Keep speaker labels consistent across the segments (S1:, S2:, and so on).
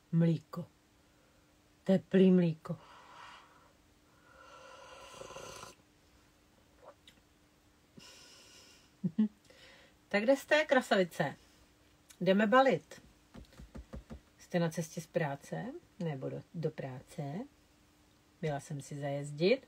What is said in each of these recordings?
S1: mlíko. Teplý mlíko. Tak kde jste, krasavice? Jdeme balit. Jste na cestě z práce? Nebo do práce? Byla jsem si zajezdit.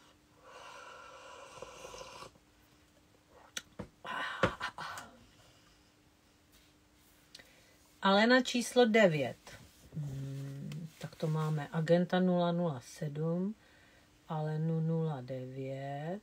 S1: Alena číslo 9. Tak to máme agenta 007, Alenu 09.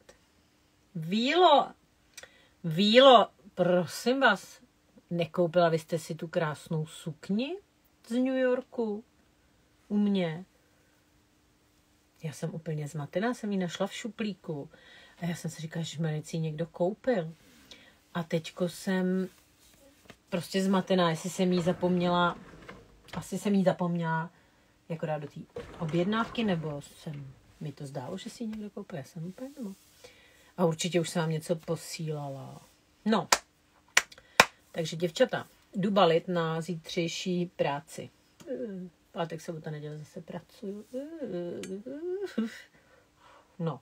S1: Vílo, prosím vás, nekoupila vy jste si tu krásnou sukni z New Yorku u mě? Já jsem úplně zmatená, jsem ji našla v šuplíku. A já jsem si říkala, že si ji někdo koupil. A teďko jsem prostě zmatená, jestli jsem jí zapomněla, asi jsem jí zapomněla jako dát do té objednávky, nebo mi to zdálo, že si ji někdo koupil. Já jsem úplně nebo. A určitě už jsem vám něco posílala. No, takže děvčata, jdu balit na zítřejší práci. Pátek, sobota, neděle zase pracuju. No.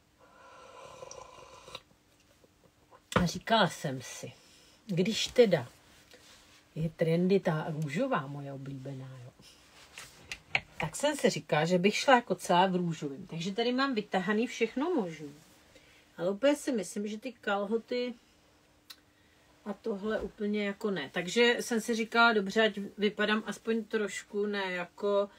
S1: A říkala jsem si, když teda je trendy ta růžová, moje oblíbená, jo, tak jsem si říkala, že bych šla jako celá v růžovém. Takže tady mám vytahaný všechno možné. Ale úplně si myslím, že ty kalhoty a tohle úplně jako ne. Takže jsem si říkala, dobře, ať vypadám aspoň trošku ne jako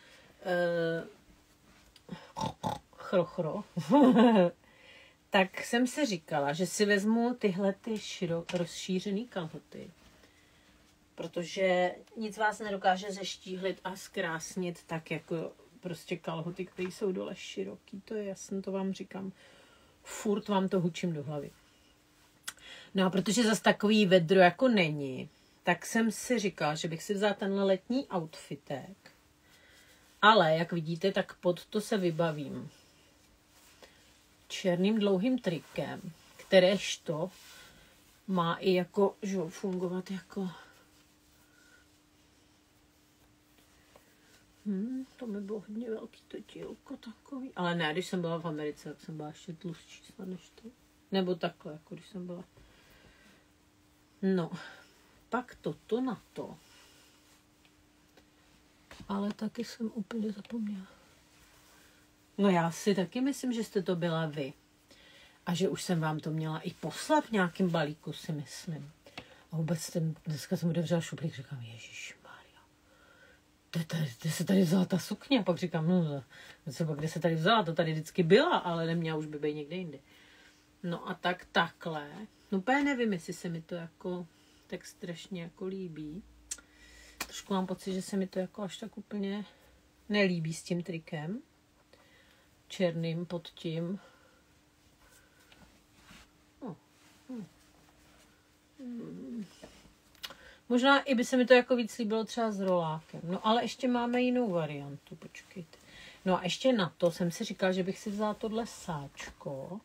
S1: chrochro. Tak jsem si říkala, že si vezmu tyhle ty rozšířený kalhoty. Protože nic vás nedokáže zeštíhlit a zkrásnit tak jako prostě kalhoty, které jsou dole široký. To je jasné, to vám říkám. Furt vám to hučím do hlavy. No a protože zase takový vedro jako není, tak jsem si říkala, že bych si vzala tenhle letní outfitek. Ale, jak vidíte, tak pod to se vybavím černým dlouhým trikem, kteréžto má i jako, že fungovat jako to mi bylo hodně velký to tělko takový. Ale ne, když jsem byla v Americe, tak jsem byla ještě tlustší než to. Nebo takhle, jako když jsem byla. No, pak toto na to. Ale taky jsem úplně zapomněla. No já si taky myslím, že jste to byla vy. A že už jsem vám to měla i poslat v nějakém balíku, si myslím. A vůbec dneska jsem otevřela šuplík, říkám, ježišmarja, kde se tady vzala ta sukně? A pak říkám, no třeba kde se tady vzala, to tady vždycky byla, ale neměla už by být někde jinde. No a takhle. No úplně nevím, jestli se mi to jako tak strašně jako líbí. Trošku mám pocit, že se mi to jako až tak úplně nelíbí s tím trikem. Černým pod tím. Možná i by se mi to jako víc líbilo třeba s rolákem. No ale ještě máme jinou variantu, počkejte. No a ještě na to jsem si říkala, že bych si vzala tohle sáčko.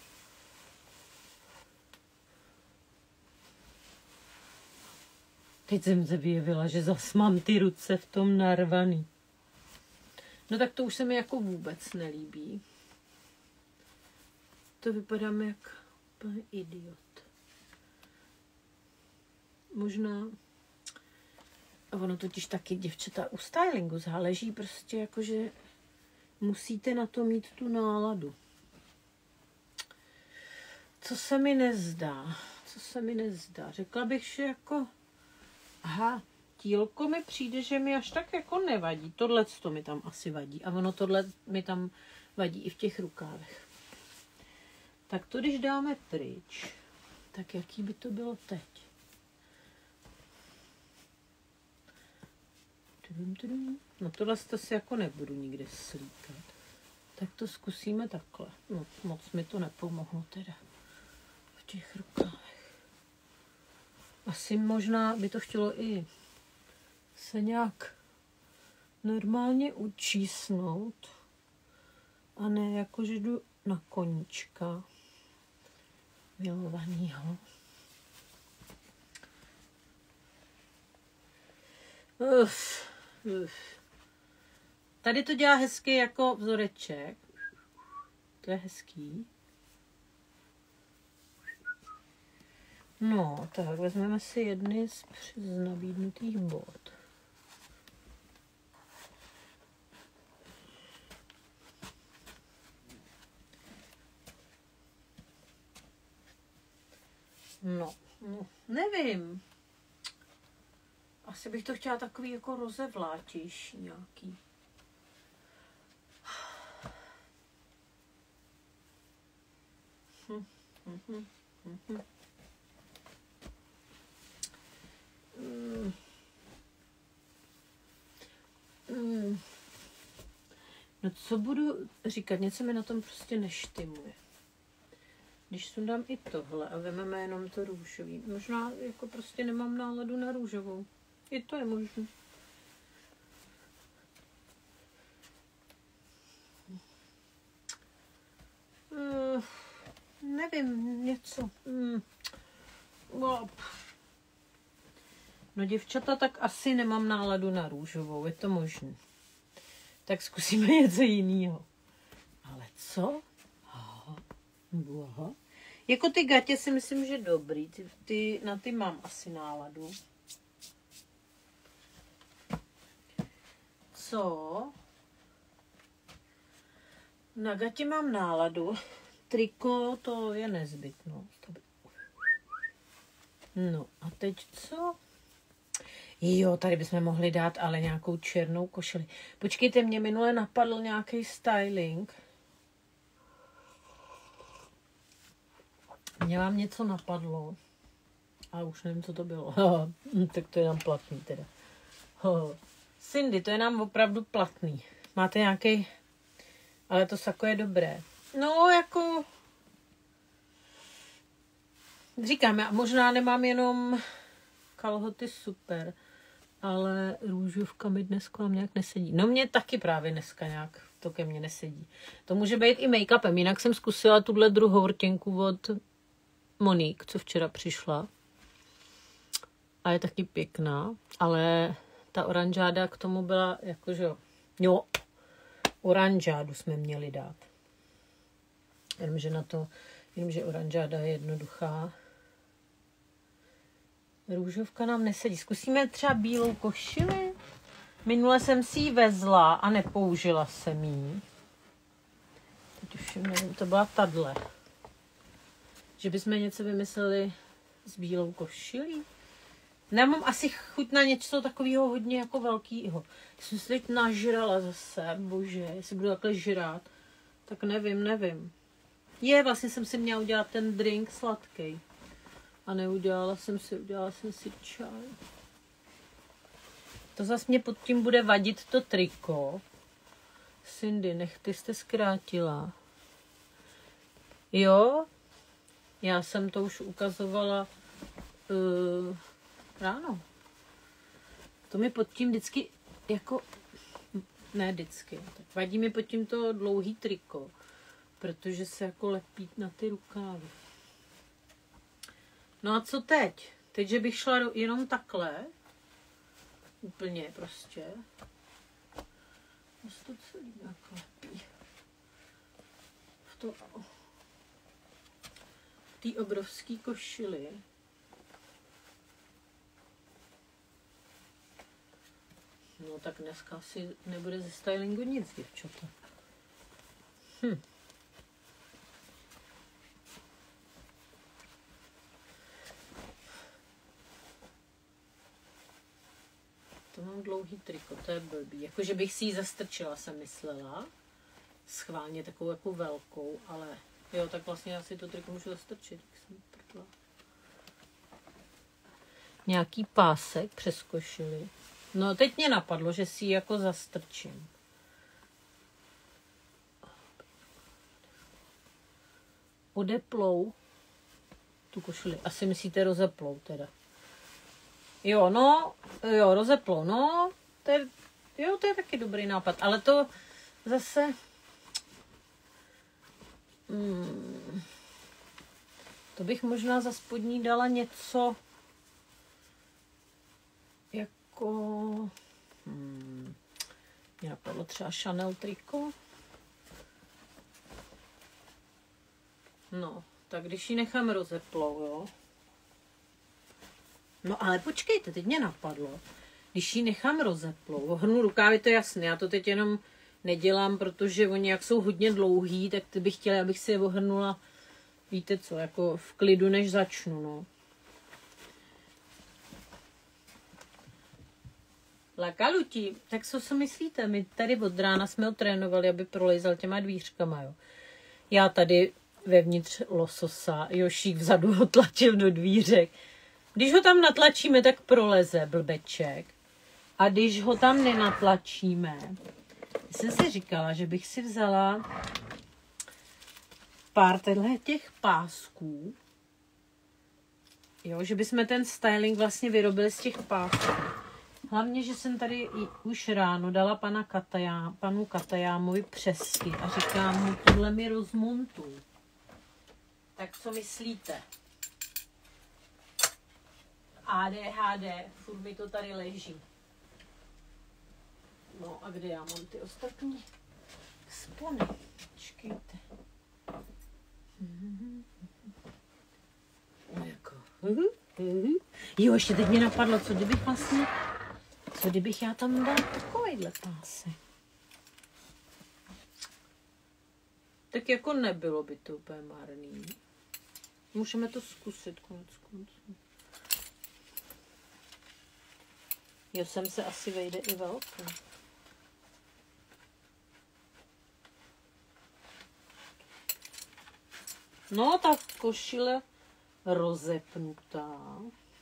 S1: Teď jsem se vyjevila, že zas mám ty ruce v tom narvaný. No tak to už se mi jako vůbec nelíbí. To vypadám jak úplně idiot. Možná, a ono totiž taky děvčata u stylingu záleží prostě jakože musíte na to mít tu náladu. Co se mi nezdá? Řekla bych, že jako tílko mi přijde, že mi až tak jako nevadí. Tohle to mi tam asi vadí. A ono tohle mi tam vadí i v těch rukávech. Tak to, když dáme pryč, tak jaký by to bylo teď? No tohle to si jako nebudu nikde slíkat. Tak to zkusíme takhle. No, moc mi to nepomohlo teda v těch rukávech. Asi možná by to chtělo i se nějak normálně učísnout a ne jako, že jdu na koníčka milovanýho. Tady to dělá hezky jako vzoreček. To je hezký. No, tak vezmeme si jedny z nabídnutých bod. No, nevím. Asi bych to chtěla takový jako rozevlátější nějaký. No co budu říkat, něco mi na tom prostě neštimuje. Když sundám i tohle a vezmeme jenom to růžový. Možná jako prostě nemám náladu na růžovou. I to je možné. Nevím, něco. No děvčata, tak asi nemám náladu na růžovou, je to možné. Tak zkusíme něco jiného. Ale co? Aha. Jako ty gatě si myslím, že dobrý. Na ty mám asi náladu. Co? Na gatě mám náladu. Triko, to je nezbytnost. No a teď co? Jo, tady bychom mohli dát ale nějakou černou košili. Počkejte, mě minule napadl nějaký styling. Mně vám něco napadlo. A už nevím, co to bylo. Tak to je nám platný teda. Cindy, to je nám opravdu platný. Máte nějaký... Ale to sako je dobré. No, jako... Říkám, já možná nemám jenom kalhoty super, ale růžovka mi dneska nějak nesedí. No mě taky právě dneska nějak to ke mně nesedí. To může být i make-upem. Jinak jsem zkusila tuhle druhou rtěnku od Monique, co včera přišla. A je taky pěkná, ale ta oranžáda k tomu byla jakože jo, oranžádu jsme měli dát. Jenomže oranžáda je jednoduchá. Růžovka nám nesedí. Zkusíme třeba bílou košili. Minule jsem si ji vezla a nepoužila jsem ji. Teď už nevím, to byla tadle. Že bychom něco vymysleli s bílou košilí. Nemám asi chuť na něco takového hodně jako velkýho. Jsem se teď nažrala zase, bože, jestli budu takhle žrát, tak nevím. Vlastně jsem si měla udělat ten drink sladký. A udělala jsem si čaj. To zase mě pod tím bude vadit to triko. Cindy, nechty jste zkrátila. Jo, já jsem to už ukazovala ráno. To mi pod tím vždycky jako, ne vždycky, tak vadí mi pod tím to dlouhý triko, protože se jako lepí na ty rukávy. No a co teď? Teď, že bych šla jenom takhle, úplně prostě. To celý nějak lepí. V té obrovské košili. No tak dneska asi nebude ze stylingu nic, děvčata. To mám dlouhý triko, to je blbý. Jakože bych si ji zastrčila, jsem myslela. Schválně takovou jako velkou, ale jo, tak vlastně já si to triko můžu zastrčit, jak jsem prdla. Nějaký pásek přes košili. No teď mě napadlo, že si ji jako zastrčím. Odeplou tu košili. Asi myslíte rozeplou teda. Jo, rozeplou, no. To je taky dobrý nápad. Ale to zase... to bych možná za spodní dala něco... Mě napadlo třeba Chanel triko. No, tak když ji nechám rozeplou, jo. No ale počkejte, teď mě napadlo. Když ji nechám rozeplou, ohrnu rukávy, to je jasné, já to teď jenom nedělám, protože oni jak jsou hodně dlouhý, tak ty bych chtěla, abych si je ohrnula, víte co, jako v klidu, než začnu, no. Lakalutí, tak co si myslíte? My tady od rána jsme ho trénovali, aby prolejzal těma dvířkama, jo. Já tady vevnitř lososa, Jošík vzadu ho tlačil do dvířek. Když ho tam natlačíme, tak proleze blbeček. A když ho tam nenatlačíme, jsem si říkala, že bych si vzala pár těch pásků, jo, že bychom ten styling vlastně vyrobili z těch pásků. Hlavně, že jsem tady už ráno dala panu Katajámovi přesky a říkám mu, tohle mi rozmontuj. Tak co myslíte? ADHD, furt mi to tady leží. No a kde já mám ty ostatní spony? Počkejte. No jako. Jo, ještě teď mě napadlo, co kdybych já tam dala takovýhle pásek. Tak jako nebylo by to úplně marný. Můžeme to zkusit konec konců. Jo, sem se asi vejde i velké. No, tak košile rozepnutá.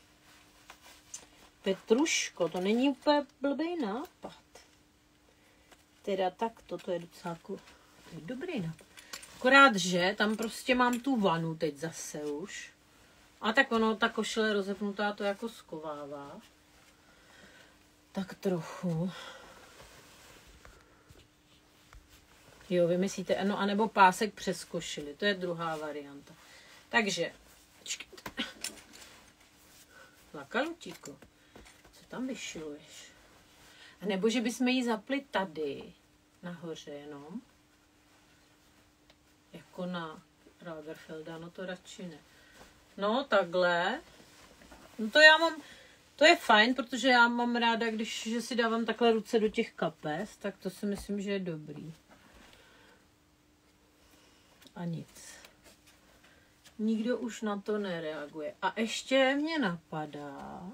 S1: Petruško, to není úplně blbý nápad. Teda takto, to je docela dobrý nápad. Akorát, že tam prostě mám tu vanu teď zase už. A tak ono, ta košile rozepnutá to jako skovává. Tak trochu. Jo, vymyslíte, no anebo pásek přes košili, to je druhá varianta. Takže, Lakalutíko, co tam vyšiluješ? A nebo že bychom ji zapli tady, nahoře jenom. Jako na Lagerfelda, no to radši ne. No, takhle. No to je fajn, protože já mám ráda, že si dávám takhle ruce do těch kapes, tak to si myslím, že je dobrý. A nic. Nikdo už na to nereaguje. A ještě mě napadá,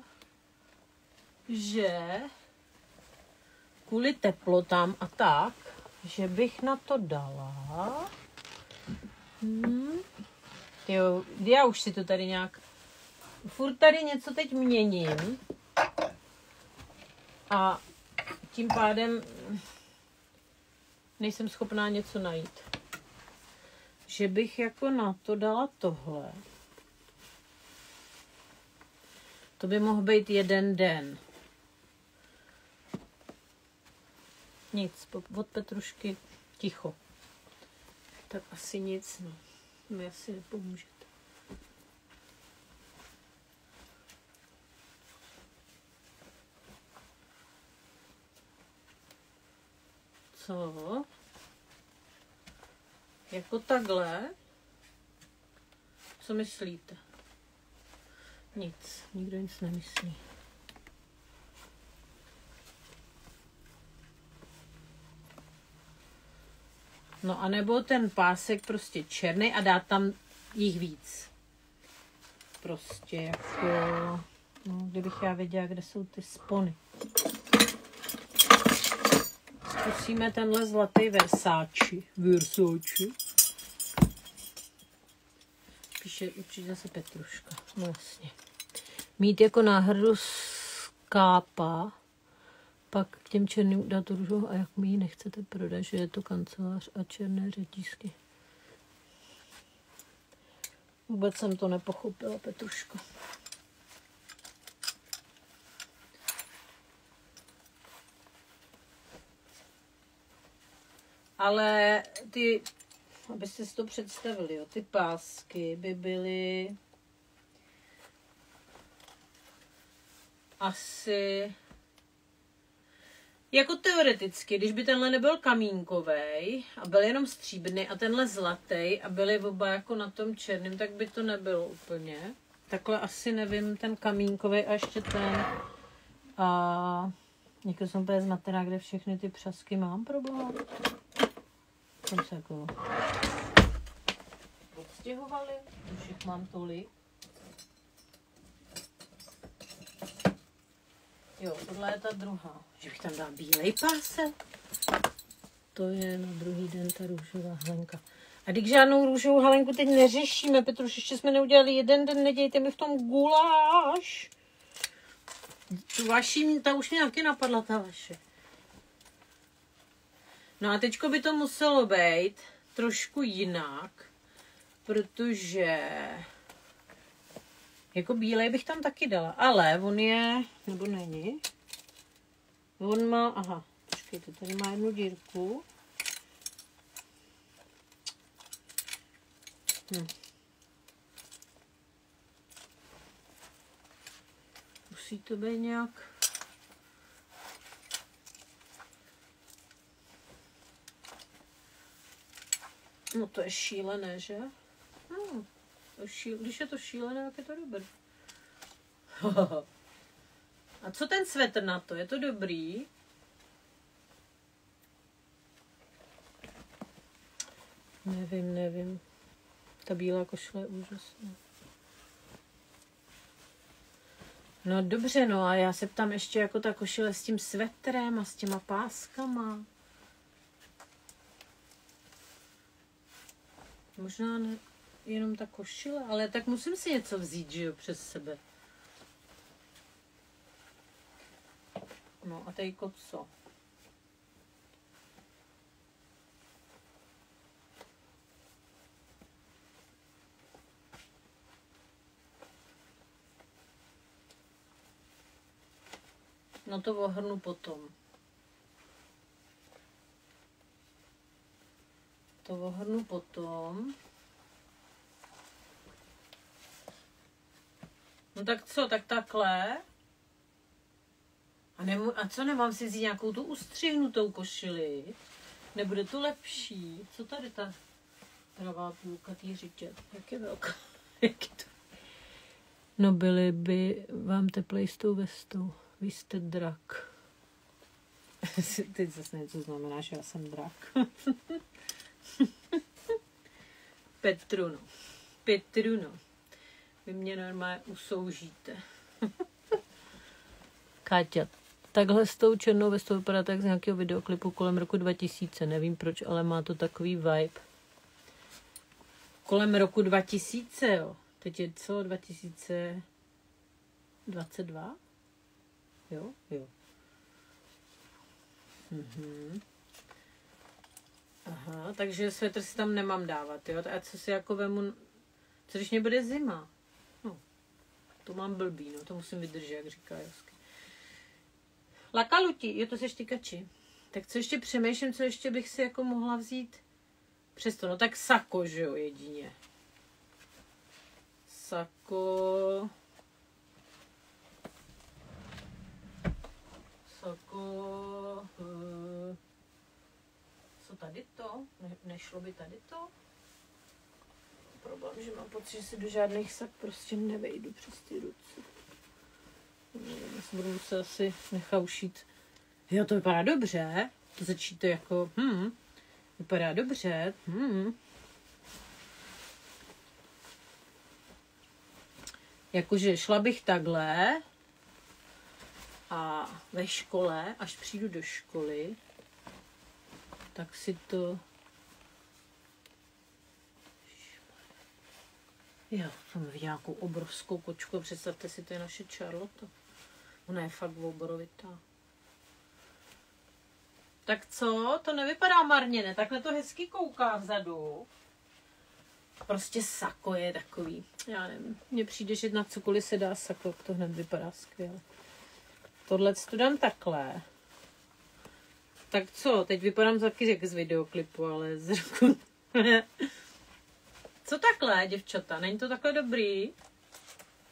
S1: že kvůli teplotám a tak, že bych na to dala. Jo, já už si to tady nějak... Furt tady něco teď měním. A tím pádem nejsem schopná něco najít. Že bych jako na to dala tohle. To by mohl být jeden den. Nic, od Petrušky ticho. Tak asi nic, no. Mi asi nepomůžete. Co? Jako takhle? Co myslíte? Nic. Nikdo nic nemyslí. No a nebo ten pásek prostě černý a dát tam jich víc. Prostě jako... No, kdybych já věděla, kde jsou ty spony. Zkusíme tenhle zlatý Versace. Píše určitě zase Petruška. No jasně. Mít jako náhradu skápa, pak k těm černým dát růžou a jak mi ji nechcete prodat, že je to kancelář a černé řetízky. Vůbec jsem to nepochopila, Petruško. Ale ty, abyste si to představili, jo, ty pásky by byly asi Jako teoreticky, když by tenhle nebyl kamínkovej a byl jenom stříbrný a tenhle zlatý a byly oba jako na tom černém, tak by to nebylo úplně. Takhle asi nevím, ten kamínkovej a ještě ten. A jako jsem úplně zmatená, kde všechny ty přasky mám problém. Jsem se jako odstěhovali, už jich mám tolik. Jo, tohle je ta druhá. Že bych tam dala bílej pásek. To je na druhý den ta růžová halenka. A když žádnou růžovou halenku teď neřešíme, Petruš, ještě jsme neudělali jeden den, nedějte mi v tom guláš. Tu vaši, ta už mě taky napadla, ta vaše. No a teďko by to muselo být trošku jinak, protože jako bílej bych tam taky dala, ale on je, nebo není, on má, aha, počkejte, tady má jednu dírku. Musí to být nějak. No to je šílené, že? No, když je to šílené, tak je to dobré. A co ten svetr na to? Je to dobrý? Nevím. Ta bílá košile je úžasná. No dobře, no a já se ptám ještě jako ta košile s tím svetrem a s těma páskama. Možná ne, jenom ta košile, ale tak musím si něco vzít, že jo, přes sebe. No a teďko co? No to ohrnu potom. No tak co, tak takhle. A co, nemám si vzít nějakou tu ustřihnutou košili? Nebude to lepší? Co tady ta pravá půlka tý řitě? Jak je velká? Jak je to? No byli by vám teplej s tou vestou. Vy jste drak. Teď zase něco znamená, že já jsem drak. Petruno. Vy mě normálně usoužíte. Káťa, takhle s tou černou vestou vypadá tak z nějakého videoklipu kolem roku 2000. Nevím proč, ale má to takový vibe. Kolem roku 2000, jo. Teď je co? 2022? Jo. Aha, takže svetr si tam nemám dávat, jo? A co si jako vemu, co když mě bude zima? No, to mám blbý, no, to musím vydržet, jak říká Josky. Lakaluti, jo, to seš tykači. Tak co ještě přemýšlím, co ještě bych si jako mohla vzít přesto, no tak sako, že jo, jedině. Sako, co tady to? Nešlo by tady to? Problém, že mám pocit, že si do žádných sak prostě nevejdu přes ty ruce. Budu se asi nechat ušít. Jo, to vypadá dobře. To začít to jako, vypadá dobře. Jakože šla bych takhle a ve škole, až přijdu do školy, tak si to... Jo, jsem viděla nějakou obrovskou kočku. Představte si, to je naše Charlotte. Ona je fakt oborovitá. Tak co? To nevypadá marně, ne? Takhle to hezky kouká vzadu. Prostě sako je takový. Já nevím. Mně přijde, že na cokoliv se dá sako, to hned vypadá skvěle. Tohle to dám takhle. Tak co? Teď vypadám taky jak z videoklipu, ale z roku... Co takhle, děvčata? Není to takhle dobrý?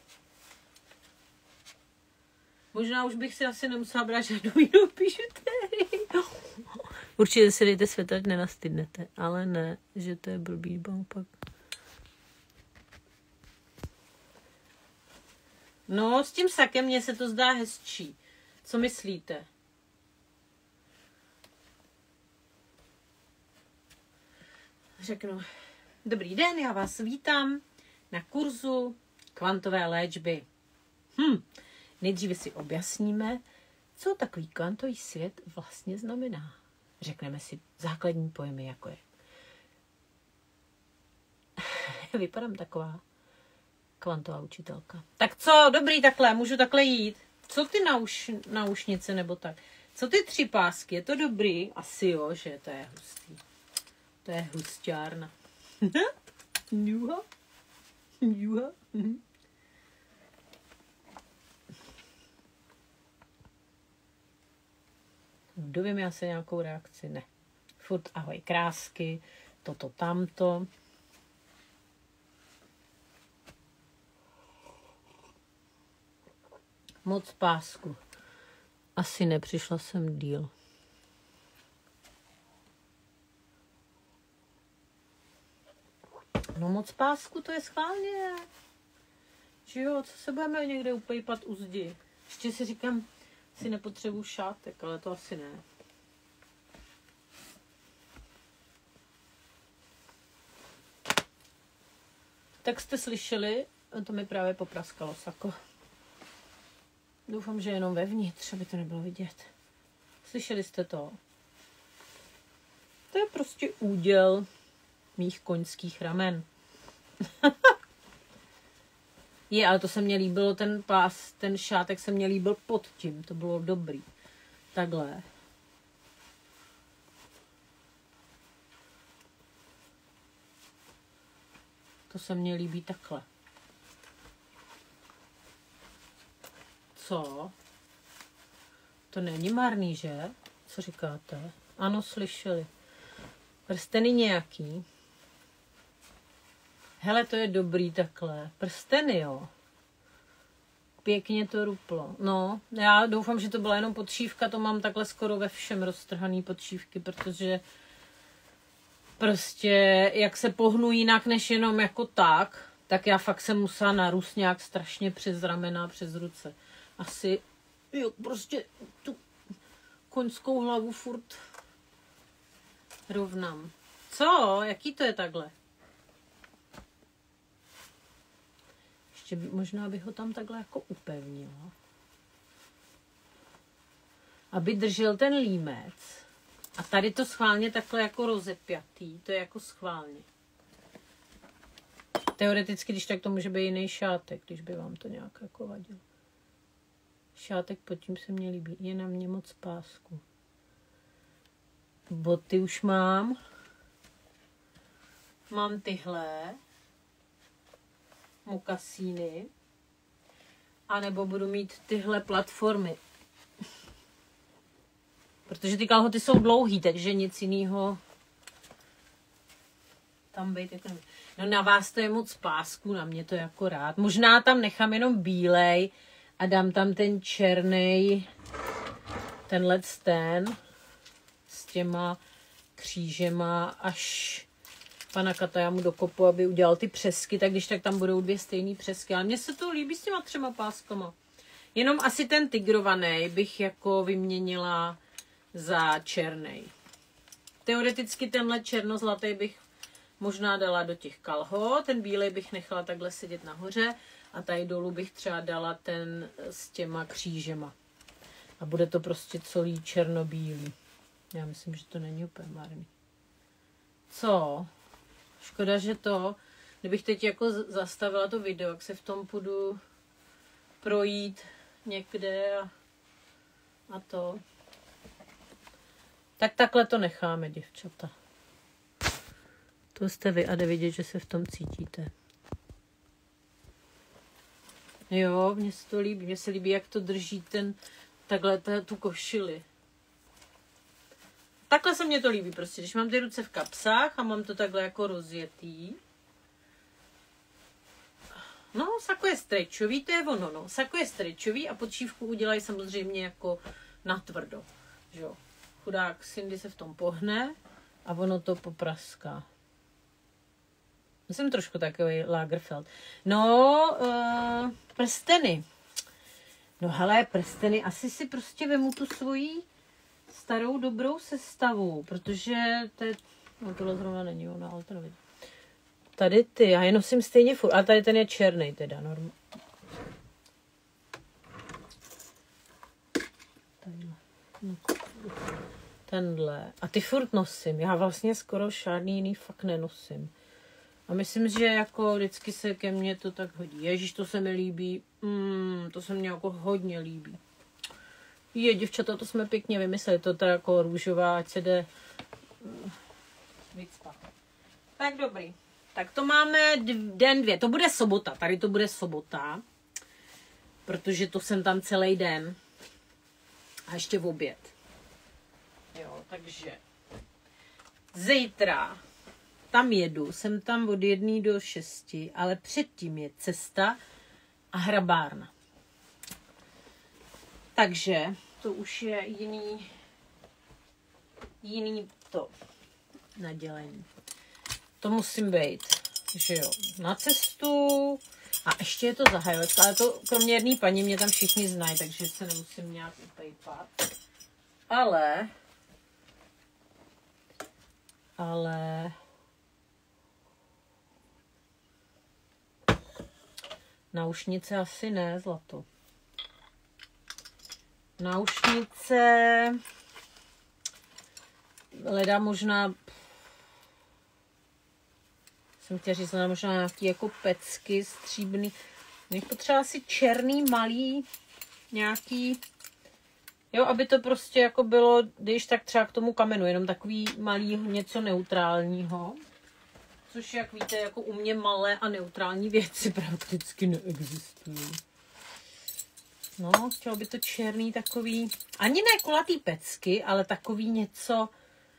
S1: Možná už bych si asi nemusela brát žádnou jinou bižutérii. Určitě si dejte světla, ať nenastydnete, ale ne, že to je blbý pak. No, s tím sakem mně se to zdá hezčí. Co myslíte? Řeknu, dobrý den, já vás vítám na kurzu kvantové léčby. Nejdříve si objasníme, co takový kvantový svět vlastně znamená. Řekneme si základní pojmy, jako je. Vypadám taková kvantová učitelka. Tak co, dobrý, takhle, můžu takhle jít. Co ty náušnice nebo tak? Co ty 3 pásky, je to dobrý? Asi jo, že to je hustý. To je husťárna. Juha. Dovím já se nějakou reakci? Ne. Furt ahoj krásky, toto tamto. Moc pásku. Asi nepřišla jsem díl. No moc pásku, to je schválně. Že jo, co se budeme někde upejpat u zdi? Ještě si říkám, si nepotřebuji šátek, ale to asi ne. Tak jste slyšeli, to mi právě popraskalo sako. Doufám, že jenom vevnitř, aby to nebylo vidět. Slyšeli jste to? To je prostě úděl mých koňských ramen. Ale to se mně líbilo, ten šátek se mně líbil pod tím, to bylo dobrý. Takhle. To se mně líbí takhle. Co? To není marný, že? Co říkáte? Ano, slyšeli. Prsteny nějaký. Hele, to je dobrý takhle. Prsteny, jo. Pěkně to ruplo. No, já doufám, že to byla jenom podšívka, to mám takhle skoro ve všem roztrhaný podšívky, protože prostě jak se pohnu jinak než jenom jako tak já fakt jsem musela narůst nějak strašně přes ramena, přes ruce. Asi, jo, prostě tu koňskou hlavu furt rovnám. Co? Jaký to je takhle? Ještě možná bych ho tam takhle jako upevnila. Aby držel ten límec. A tady to schválně takhle jako rozepjatý. To je jako schválně. Teoreticky, když tak to může být jiný šátek, když by vám to nějak jako vadil. Šátek pod tím se mně líbí. Je na mě moc pásku. Boty už mám. Mám tyhle. Mokasíny. A nebo budu mít tyhle platformy. Protože ty kalhoty jsou dlouhý, takže nic jiného tam být jako... No na vás to je moc pásku, na mě to je jako rád. Možná tam nechám jenom bílej a dám tam ten černej, tenhle s těma křížema, až pana Kata mu dokopu, aby udělal ty přesky, tak když tak tam budou 2 stejný přesky. Ale mně se to líbí s těma 3 páskama. Jenom asi ten tigrovaný bych jako vyměnila za černej. Teoreticky tenhle černozlatý bych možná dala do těch kalhot, ten bílej bych nechala takhle sedět nahoře a tady dolů bych třeba dala ten s těma křížema. A bude to prostě celý černobílý. Já myslím, že to není úplně marný. Co? Škoda, že kdybych teď jako zastavila to video, jak se v tom půjdu projít někde a to. Tak takhle to necháme, děvčata. To jste vy a jde vidět, že se v tom cítíte. Jo, mně se to líbí. Mně se líbí, jak to drží takhle tu košili. Takhle se mně to líbí prostě, když mám ty ruce v kapsách a mám to takhle jako rozjetý. No, sako je stretchový, to je ono, no. Sako je stretchový a podšívku udělají samozřejmě jako natvrdo, že jo. chudák Cindy se v tom pohne a ono to popraská. Jsem trošku takový Lagerfeld. No, prsteny. No hele, prsteny, asi si prostě vemu tu svoji starou dobrou sestavu, protože to je, no tohle zrovna není ona, ale to nevidím. Tady ty, já je nosím stejně furt, ale tady ten je černý teda, normálně. Tenhle. A ty furt nosím. Já vlastně skoro žádný jiný fakt nenosím. A myslím, že jako vždycky se ke mně to tak hodí. Ježíš, to se mi líbí. To se mně jako hodně líbí. Děvčata, to jsme pěkně vymysleli. To teda jako růžová, ať se jde víc spát. Tak dobrý. Tak to máme den 2. To bude sobota. Tady to bude sobota. Protože to jsem tam celý den. A ještě v oběd. Jo, takže zítra tam jedu, jsem tam od 1 do 6, ale předtím je cesta a hrabárna. Takže to už je jiný to nadělení. To musím být, že jo, na cestu a ještě je to zahajovačka, ale to kromě jedné paní mě tam všichni znají, takže se nemusím nějak upejpat. Ale náušnice asi ne, zlato. Náušnice leda možná jsem chtěla říct, možná nějaký jako pecky stříbrný. Mě potřeba asi černý, malý, nějaký, jo, aby to prostě jako bylo, když tak třeba k tomu kamenu, jenom takový malý, něco neutrálního. Což, jak víte, jako u mě malé a neutrální věci prakticky neexistují. No, chtělo by to černý takový, ani ne kulatý pecky, ale takový něco,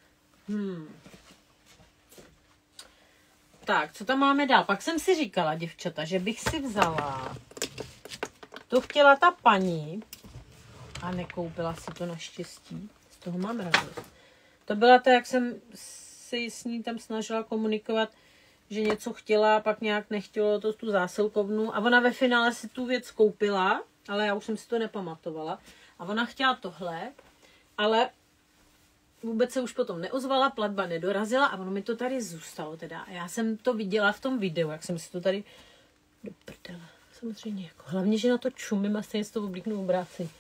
S1: Tak, co tam máme dál? Pak jsem si říkala, děvčata, že bych si vzala, to chtěla ta paní a nekoupila si to naštěstí, z toho mám radost. To byla ta, jak jsem si s ní tam snažila komunikovat, že něco chtěla, pak nějak nechtělo to tu zásilkovnu a ona ve finále si tu věc koupila, ale já už jsem si to nepamatovala a ona chtěla tohle, ale vůbec se už potom neozvala, platba nedorazila a ono mi to tady zůstalo teda. A já jsem to viděla v tom videu, jak jsem si to tady do prdele. Samozřejmě jako, hlavně, že na to čumím a stejně si to oblíknu obráci.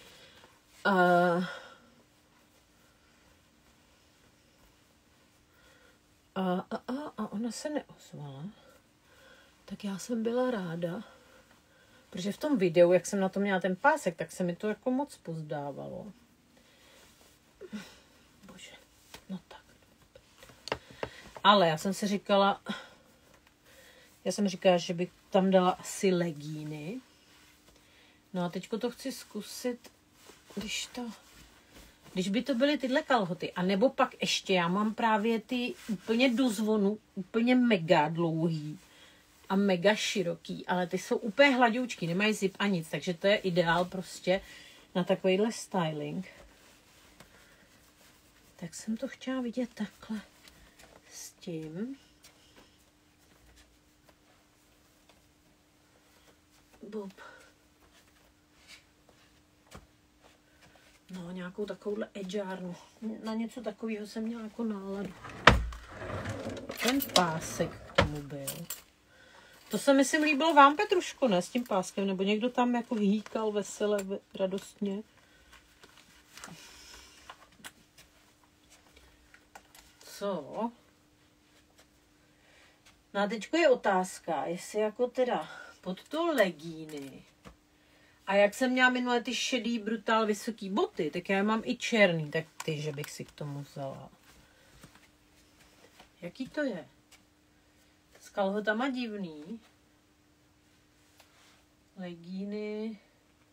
S1: A ona se neozvala. Tak já jsem byla ráda, protože v tom videu, jak jsem na to měla ten pásek, tak se mi to jako moc pozdávalo. Bože, no tak. Ale já jsem si říkala, že bych tam dala asi legíny. No a teďko to chci zkusit, když by to byly tyhle kalhoty. A nebo pak ještě, já mám právě ty úplně do zvonu, úplně mega dlouhý a mega široký, ale ty jsou úplně hladoučky, nemají zip a nic, takže to je ideál prostě na takovýhle styling. Tak jsem to chtěla vidět takhle s tím. Bob. No, nějakou takovouhle edžárnu. Na něco takového jsem měla jako náladu. Ten pásek k tomu byl. To se myslím líbilo vám, Petruško, ne? S tím páskem, nebo někdo tam jako hýkal vesele, radostně. Co? No a teďko je otázka, jestli jako teda pod to legíny. A jak jsem měla minule ty šedý, brutál vysoký boty, tak já mám i černý, tak ty, že bych si k tomu vzala. Jaký to je? S kalhotama divný. Legíny.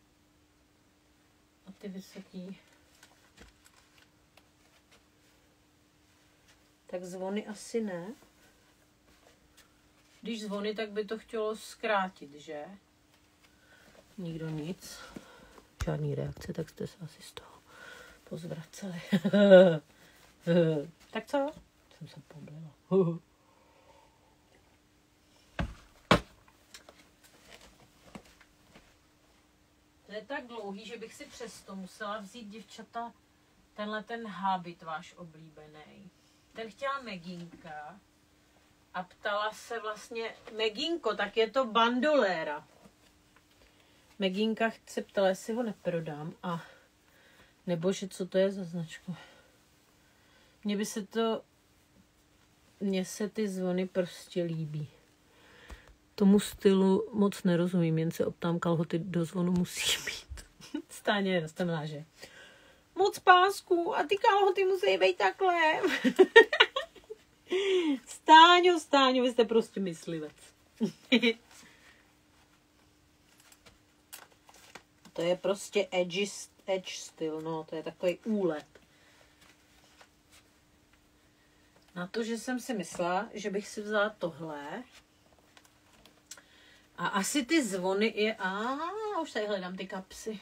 S1: A ty vysoký. Tak zvony asi ne. Když zvony, tak by to chtělo zkrátit, že? Nikdo nic. Žádný reakce, tak jste se asi z toho pozvraceli. Tak co? Jsem se poblila. To je tak dlouhý, že bych si přesto musela vzít, děvčata, tenhle ten hábit váš oblíbený. Ten chtěla Meginka a ptala se vlastně, Meginko, tak je to bandoléra. Meginka se ptala, jestli ho neprodám a nebože, co to je za značku. Mně se ty zvony prostě líbí. Tomu stylu moc nerozumím, jen se optám, kalhoty do zvonu musí být. Stáně dostamná, že? Moc pásků a ty kalhoty musí být takhle. Stáňo, vy jste prostě myslivec. To je prostě edge styl, no, to je takový úlet. Na to, že jsem si myslela, že bych si vzala tohle. A asi ty zvony už tady hledám ty kapsy.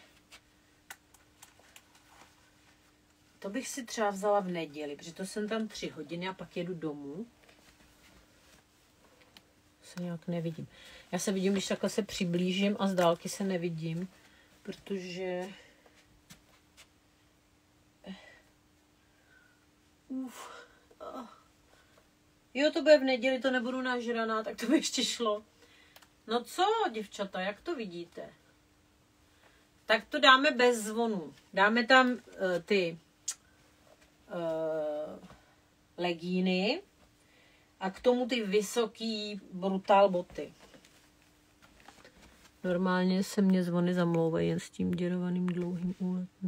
S1: To bych si třeba vzala v neděli, protože to jsem tam 3 hodiny a pak jedu domů. Se nějak nevidím. Já se vidím, když takhle se přiblížím a z dálky se nevidím, protože... Jo, to bude v neděli, to nebudu nažraná, tak to by ještě šlo. No co, děvčata, jak to vidíte? Tak to dáme bez zvonu. Dáme tam ty legíny a k tomu ty vysoký brutál boty. Normálně se mě zvony zamlouvají jen s tím děrovaným dlouhým úletem.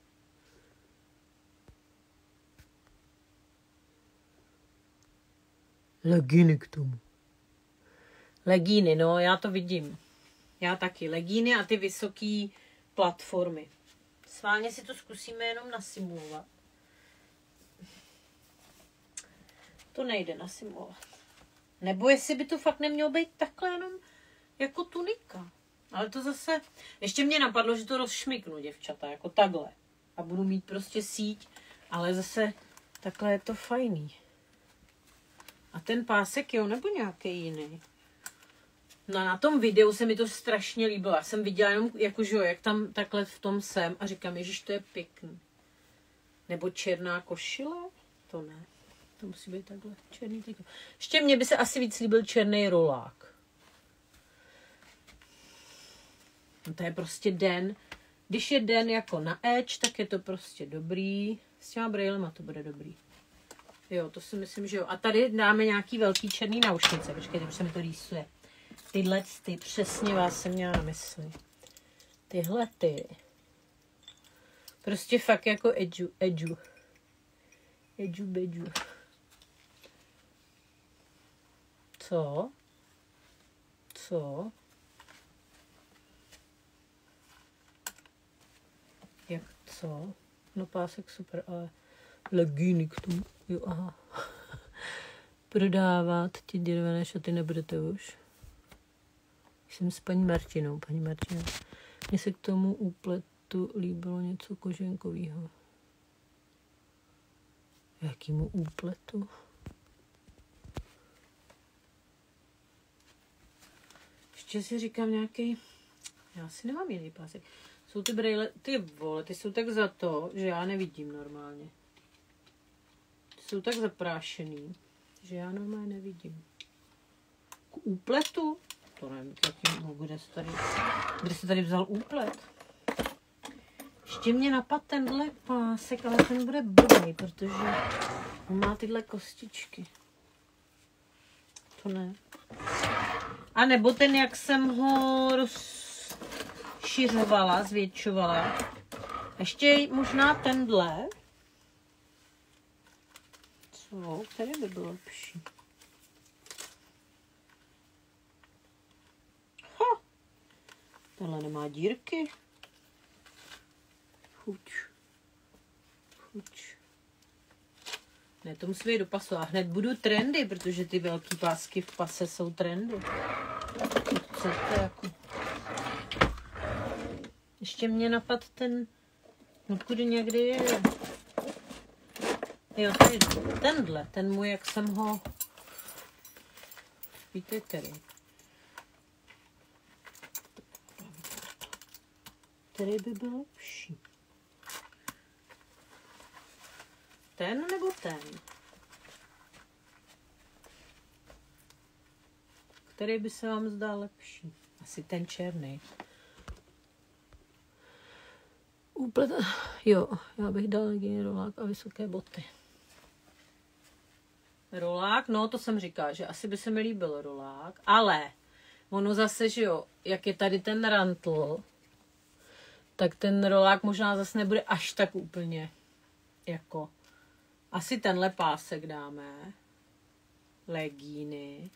S1: Legíny k tomu. Legíny, no, já to vidím. Já taky. Legíny a ty vysoké platformy. Sválně si to zkusíme jenom nasimulovat. To nejde nasimulovat. Nebo jestli by to fakt nemělo být takhle jenom jako tunika. Ale to zase... Ještě mě napadlo, že to rozšmyknu, děvčata, jako takhle. A budu mít prostě síť, ale zase takhle je to fajný. A ten pásek, jo, nebo nějaký jiný? No na tom videu se mi to strašně líbilo. Já jsem viděla jenom, jakože jak tam takhle v tom jsem a říkám, ježiš, to je pěkný. Nebo černá košile? To ne. To musí být takhle černý. Ještě mně by se asi víc líbil černý rolák. No to je prostě den. Když je den jako na edge, tak je to prostě dobrý. S těma brýlema to bude dobrý. Jo, to si myslím, že jo. A tady dáme nějaký velký černý náušnice. Počkejte, už se mi to rýsuje. Tyhle ty, přesně vás jsem měla na mysli. Tyhle ty. Prostě fakt jako edžu. Edžu. Co? Jak co? No pásek super, ale legíny k tomu. Jo, aha. Prodávat ti děrvené šaty nebudete už. Jsem s paní Martinou. Paní Martina, mně se k tomu úpletu líbilo něco koženkového. Jakýmu úpletu? Ještě si říkám nějaký... Já si nemám jiný pásek. Jsou ty brejle... Ty vole, ty jsou tak za to, že já nevidím normálně. Jsou tak zaprášený, že já normálně nevidím. K úpletu? To nevím, kde se tady vzal úplet. Ještě mě napadl tenhle pásek, ale ten bude blbý, protože on má tyhle kostičky. To ne. A nebo ten, jak jsem ho rozšiřovala, zvětšovala. Ještě možná tenhle. Co? Který by byl lepší? Tenhle nemá dírky. Chuť. Ne, to musí být do pasu. A hned budu trendy, protože ty velký pásky v pase jsou trendy. Co to jako... Ještě mě napadl ten Odkud někdy je? Jo, tady tenhle, ten můj, jak jsem ho... Víte, který? Který by byl lepší? Ten nebo ten? Který by se vám zdál lepší? Asi ten černý. Úplně, jo, já bych dal legíny, rolák a vysoké boty. Rolák, no to jsem říkala, že asi by se mi líbil rolák, ale ono zase, že jo, jak je tady ten rantl, tak ten rolák možná zase nebude až tak úplně jako... Asi tenhle pásek dáme. Legíny.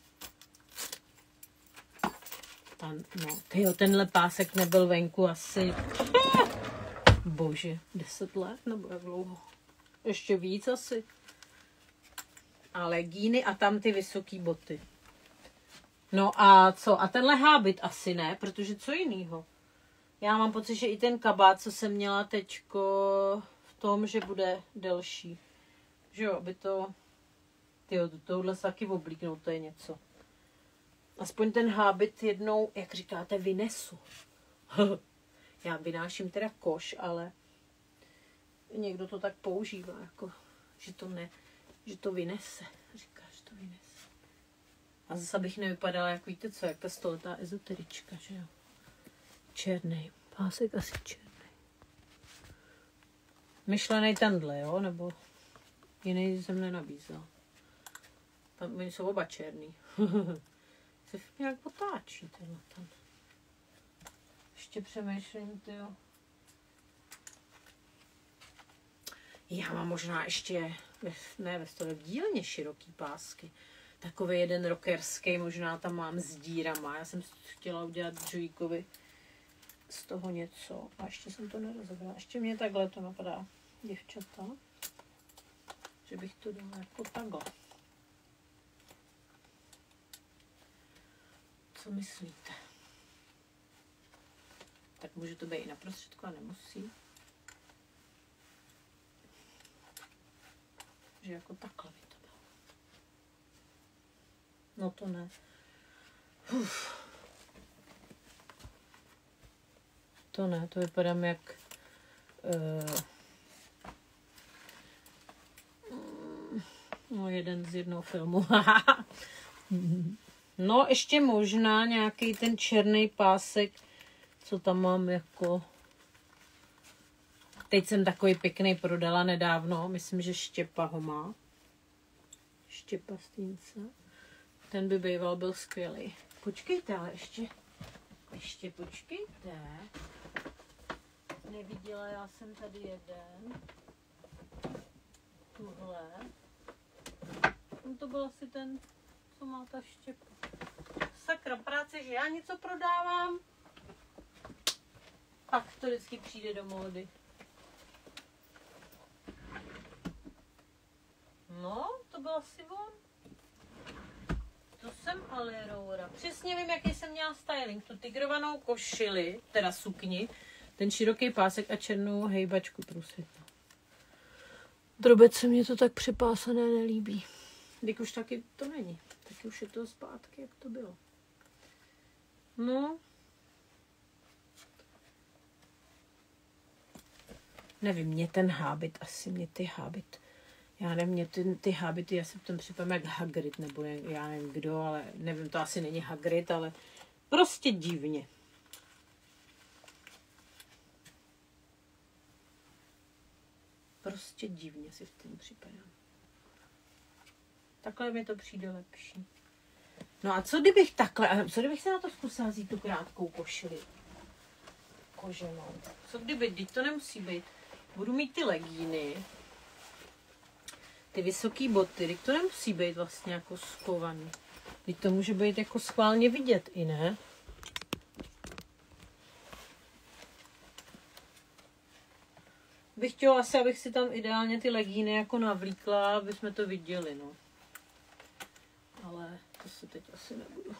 S1: No, tenhle pásek nebyl venku asi... Bože, 10 let nebo jak dlouho? Ještě víc asi. A legíny a tam ty vysoký boty. No a co? A tenhle hábit asi ne, protože co jinýho? Já mám pocit, že i ten kabát, co jsem měla teďko v tom, že bude delší. Že jo, aby to... Tyjo, tohle se taky oblíknout, to je něco. Aspoň ten hábit jednou, jak říkáte, vynesu. Já vynáším teda koš, ale někdo to tak používá, jako, že to vynese. Říká, že to vynese. A zase bych nevypadala, jak víte co, jak ta stoletá ezoterička, že jo. Černý. Pásek asi černý. Myšlený tenhle, jo, nebo jiný jsem nenabízel. Tam oni jsou oba černý. Se nějak potáčí tenhle ten. Ještě přemýšlím, tyjo. Já mám možná ještě, ne v dílně široký pásky. Takový jeden rockerský, možná tam mám s dírama. Já jsem chtěla udělat Joeykovi z toho něco. A ještě jsem to nerozebrala. Ještě mě takhle to napadá, děvčata. Že bych to dala jako takhle. Co myslíte? Tak může to být i na prostředku a nemusí. Že jako takhle by to bylo. No to ne. To ne, to vypadám jak... no jeden z jednoho filmu. No ještě možná nějaký ten černý pásek, co tam mám jako... Teď jsem takový pěkný prodala nedávno, myslím, že Štěpa ho má. Štěpa Stýnce. Ten by býval byl skvělý. Počkejte, ale ještě počkejte. Neviděla já jsem tady jeden. Tuhle. No to byl asi ten, co má ta Štěpa. Sakra, práce, že já něco prodávám. Pak to vždycky přijde do módy. No, to byl asi on. To jsem ale roura. Přesně vím, jaký jsem měla styling. Tu tigrovanou košili, teda sukni, ten široký pásek a černou hejbačku průsvětnou. Drobec se mě to tak připásané nelíbí. Když už taky to není. Taky už je to zpátky, jak to bylo. No. Nevím, mě ten hábit, asi mě ty hábit. Já nevím, mě ty hábity, já si v tom připadám jak Hagrid, nebo já nevím kdo, ale nevím, to asi není Hagrid, ale prostě divně. Prostě divně si v tom připadám. Takhle mi to přijde lepší. No a co kdybych se na to zkusila vzít tu krátkou košili? Koženou. Co kdyby, teď to nemusí být. Budu mít ty legíny, ty vysoký boty, teď to nemusí být vlastně jako skovaný. Teď to může být jako schválně vidět i, ne? Bych chtěla asi, abych si tam ideálně ty legíny jako navlíkla, aby jsme to viděli, no. Ale to se teď asi nebudu.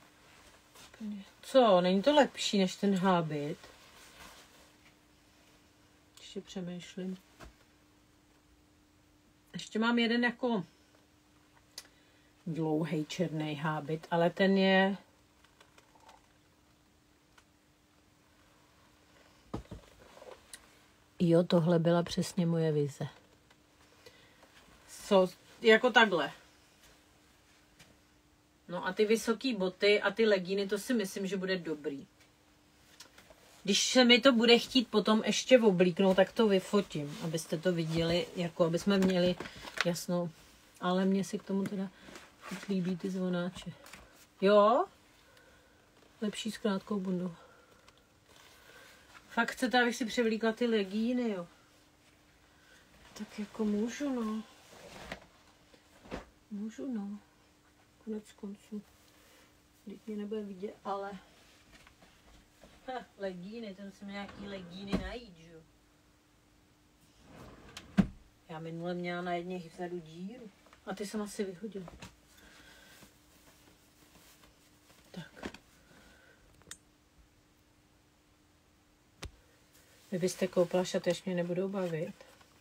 S1: Co, není to lepší než ten hábit? ještě přemýšlím. Ještě mám jeden jako dlouhý černý hábit, ale ten je jo, tohle byla přesně moje vize. Jako takhle. No a ty vysoké boty a ty legíny, to si myslím, že bude dobrý. Když se mi to bude chtít potom ještě oblíknout, tak to vyfotím, abyste to viděli, jako aby jsme měli jasno. Ale mně si k tomu teda líbí ty zvonáče. Jo? Lepší s krátkou bundou. Fakt chcete, abych si převlíkla ty legíny, jo? Tak jako můžu, no. Můžu, no. Konec konců. Teď mě nebude vidět, ale... legíny, to musím nějaký legíny najít, že jo? Já minule měla na jedných vzadu díru. A ty jsem asi vyhodila. Tak. Vy byste koupila šaty, až mě nebudou bavit.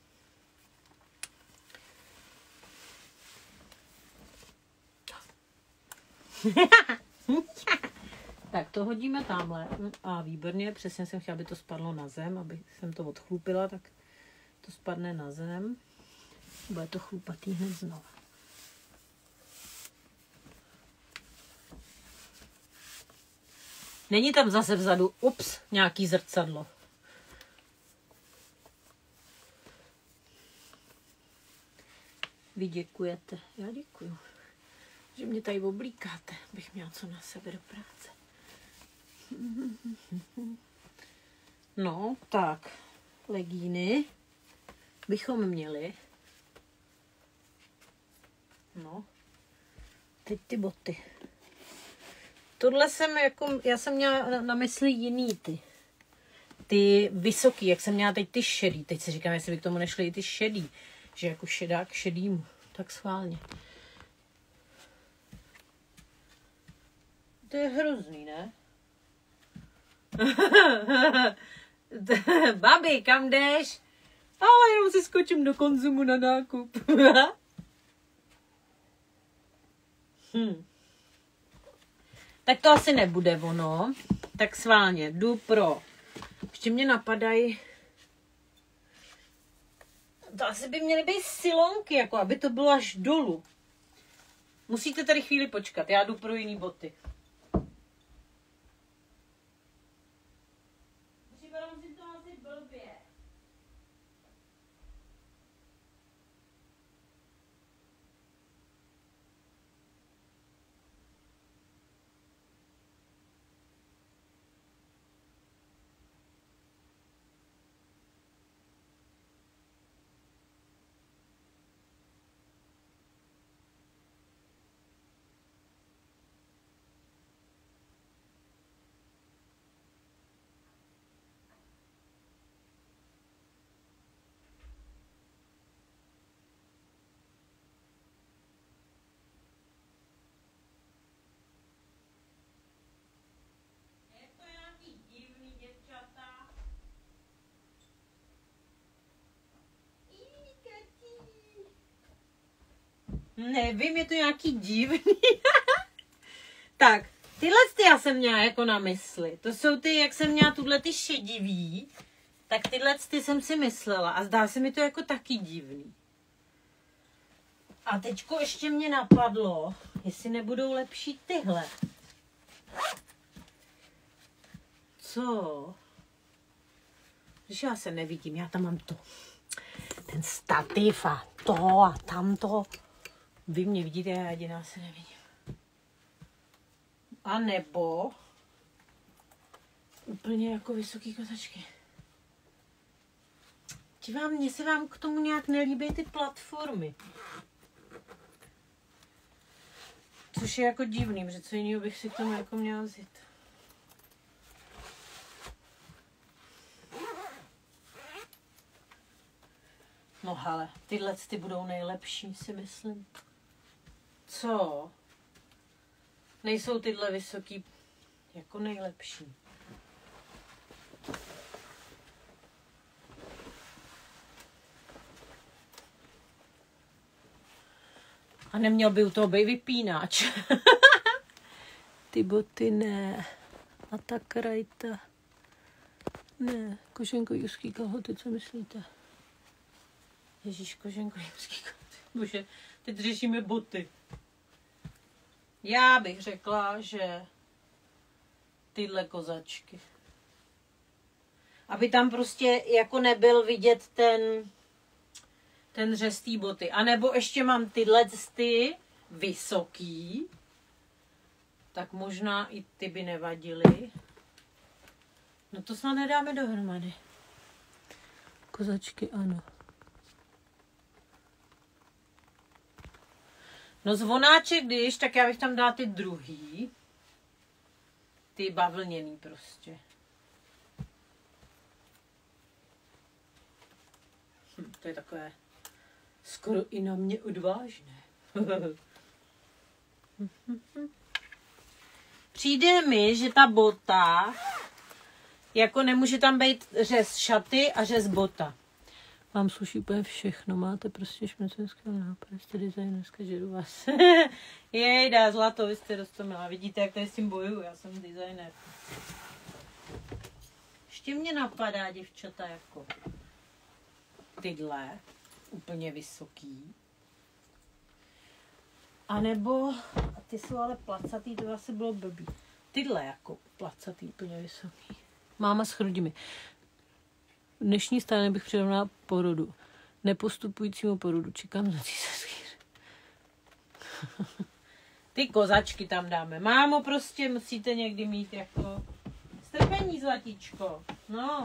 S1: Tak to hodíme tamhle. A výborně, přesně jsem chtěla, aby to spadlo na zem, aby jsem to odchlupila, tak to spadne na zem. Bude to chlupatý hned znova. Není tam zase vzadu, ups, nějaký zrcadlo. Vy děkujete. Já děkuju, že mě tady oblíkáte, abych měla co na sebe do práce. No, tak, legíny bychom měli. No, teď ty boty. Tohle jsem jako, já jsem měla na mysli jiný ty vysoký, jak jsem měla teď ty šedý. Teď si říkám, jestli by k tomu nešly i ty šedý. Že jako šedák šedýmu. Tak schválně. To je hrozný, ne? Babi, kam jdeš? Ale jenom si skočím do Konzumu na nákup. Tak to asi nebude ono. Tak schválně, jdu pro. Ještě mě napadají. To asi by měly být silonky, jako aby to bylo až dolů. Musíte tady chvíli počkat, já jdu pro jiný boty. Připadám si to asi blbě. Nevím, je to nějaký divný. Tak, tyhle já jsem měla jako na mysli. To jsou ty, jak jsem měla tuhle ty šedivý, tak tyhle jsem si myslela a zdá se mi to jako taky divný. A teďko ještě mě napadlo, jestli nebudou lepší tyhle. Co? Když já se nevidím, já tam mám to. Ten stativ a to a tamto. Vy mě vidíte, já jediná se nevidím. A nebo úplně jako vysoký kozačky. Mně se vám k tomu nějak nelíbí ty platformy. Což je jako divný, protože co jiného bych si k tomu jako měla vzít. No hele, tyhle ty budou nejlepší, si myslím. Co? Nejsou tyhle vysoký jako nejlepší. A neměl by u toho být vypínač. Ty boty ne. A ta krajta. Ne, koženkový úzký kalhoty, co myslíte? Ježíš, koženkový úzký kalhoty. Bože, teď řešíme boty. Já bych řekla, že tyhle kozačky. Aby tam prostě jako nebyl vidět ten řez té boty. A nebo ještě mám tyhle ty vysoký. Tak možná i ty by nevadily. No to snad nedáme dohromady. Kozačky ano. No zvonáček když, tak já bych tam dala ty druhý. Ty bavlněný prostě. To je takové skoro i na mě odvážné. Přijde mi, že ta bota, jako nemůže tam být řez šaty a řez bota. Vám sluší úplně všechno, máte prostě šmecenského nápad, jste designerska, žeru vás. Jejda, zlato, vy jste roztomilá. Vidíte, jak tady s tím bojuju, já jsem designer. Ještě mě napadá, děvčata, jako tyhle, úplně vysoký. A nebo, a ty jsou ale placatý, to asi bylo blbý. Tyhle jako placatý, úplně vysoký. Máma s chrudimi. Dnešní strany bych přirovnala porodu. Nepostupujícímu porodu. Čekám na císařský. Ty kozačky tam dáme. Mámo, prostě musíte někdy mít jako strpení, zlatíčko. No.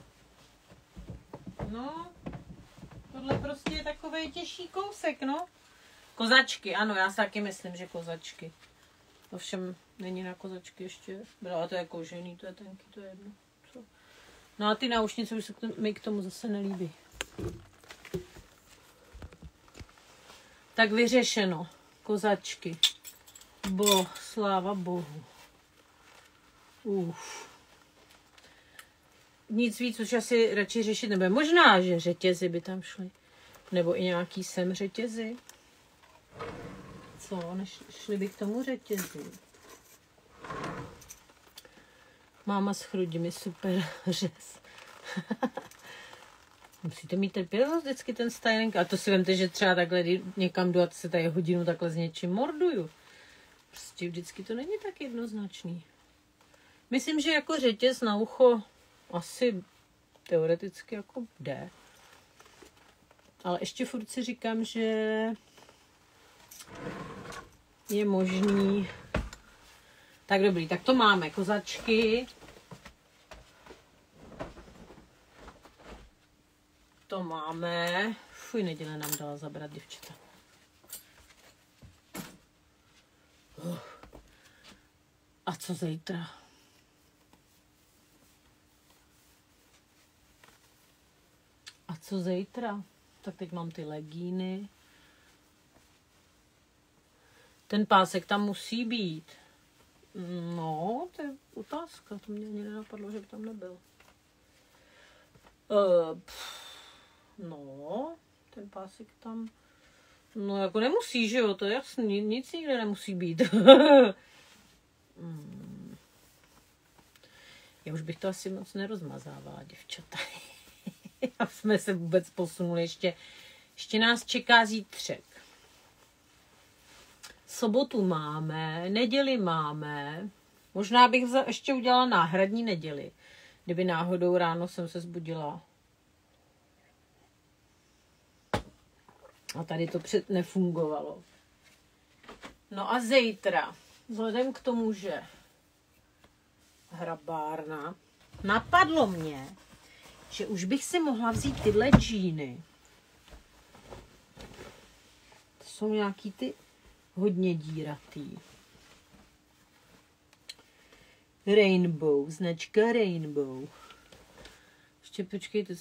S1: No. Tohle prostě je takovej těžší kousek, no. Kozačky, ano, já si taky myslím, že kozačky. Ovšem není na kozačky ještě. Byla to je kožený, to je tenký, to je jedno. Co? No a ty náušnice už se mi k tomu zase nelíbí. Tak vyřešeno. Kozačky. Sláva Bohu. Nic víc už asi radši řešit nebude. Možná, že řetězy by tam šly. Nebo i nějaký sem řetězy. Co? Nešli by k tomu řetězu. Máma s chrudimi, super řez. Musíte mít trpělivost vždycky ten styling. A to si vemte, že třeba takhle někam jdu a se tady hodinu takhle s něčím morduju. Prostě vždycky to není tak jednoznačný. Myslím, že jako řetěz na ucho asi teoreticky jako jde. Ale ještě furt si říkám, že je možný. Tak dobrý, tak to máme. Kozačky. To máme. Fuj, neděle nám dala zabrat, děvčata. A co zítra? A co zítra? Tak teď mám ty legíny. Ten pásek tam musí být. No, to je otázka. To mě ani nenapadlo, že by tam nebyl. No, ten pásek tam... No, jako nemusí, že jo? To je jasný. Nic nikde nemusí být. Já už bych to asi moc nerozmazávala, děvčata. A jsme se vůbec posunuli. Ještě nás čeká zítřek. Sobotu máme, neděli máme. Možná bych ještě udělala náhradní neděli. Kdyby náhodou ráno jsem se zbudila. A tady to nefungovalo. No a zítra, vzhledem k tomu, že hrabárna, napadlo mě, že už bych si mohla vzít tyhle džíny. To jsou nějaký ty hodně díratý. Rainbow, značka Rainbow. Ještě počkejte,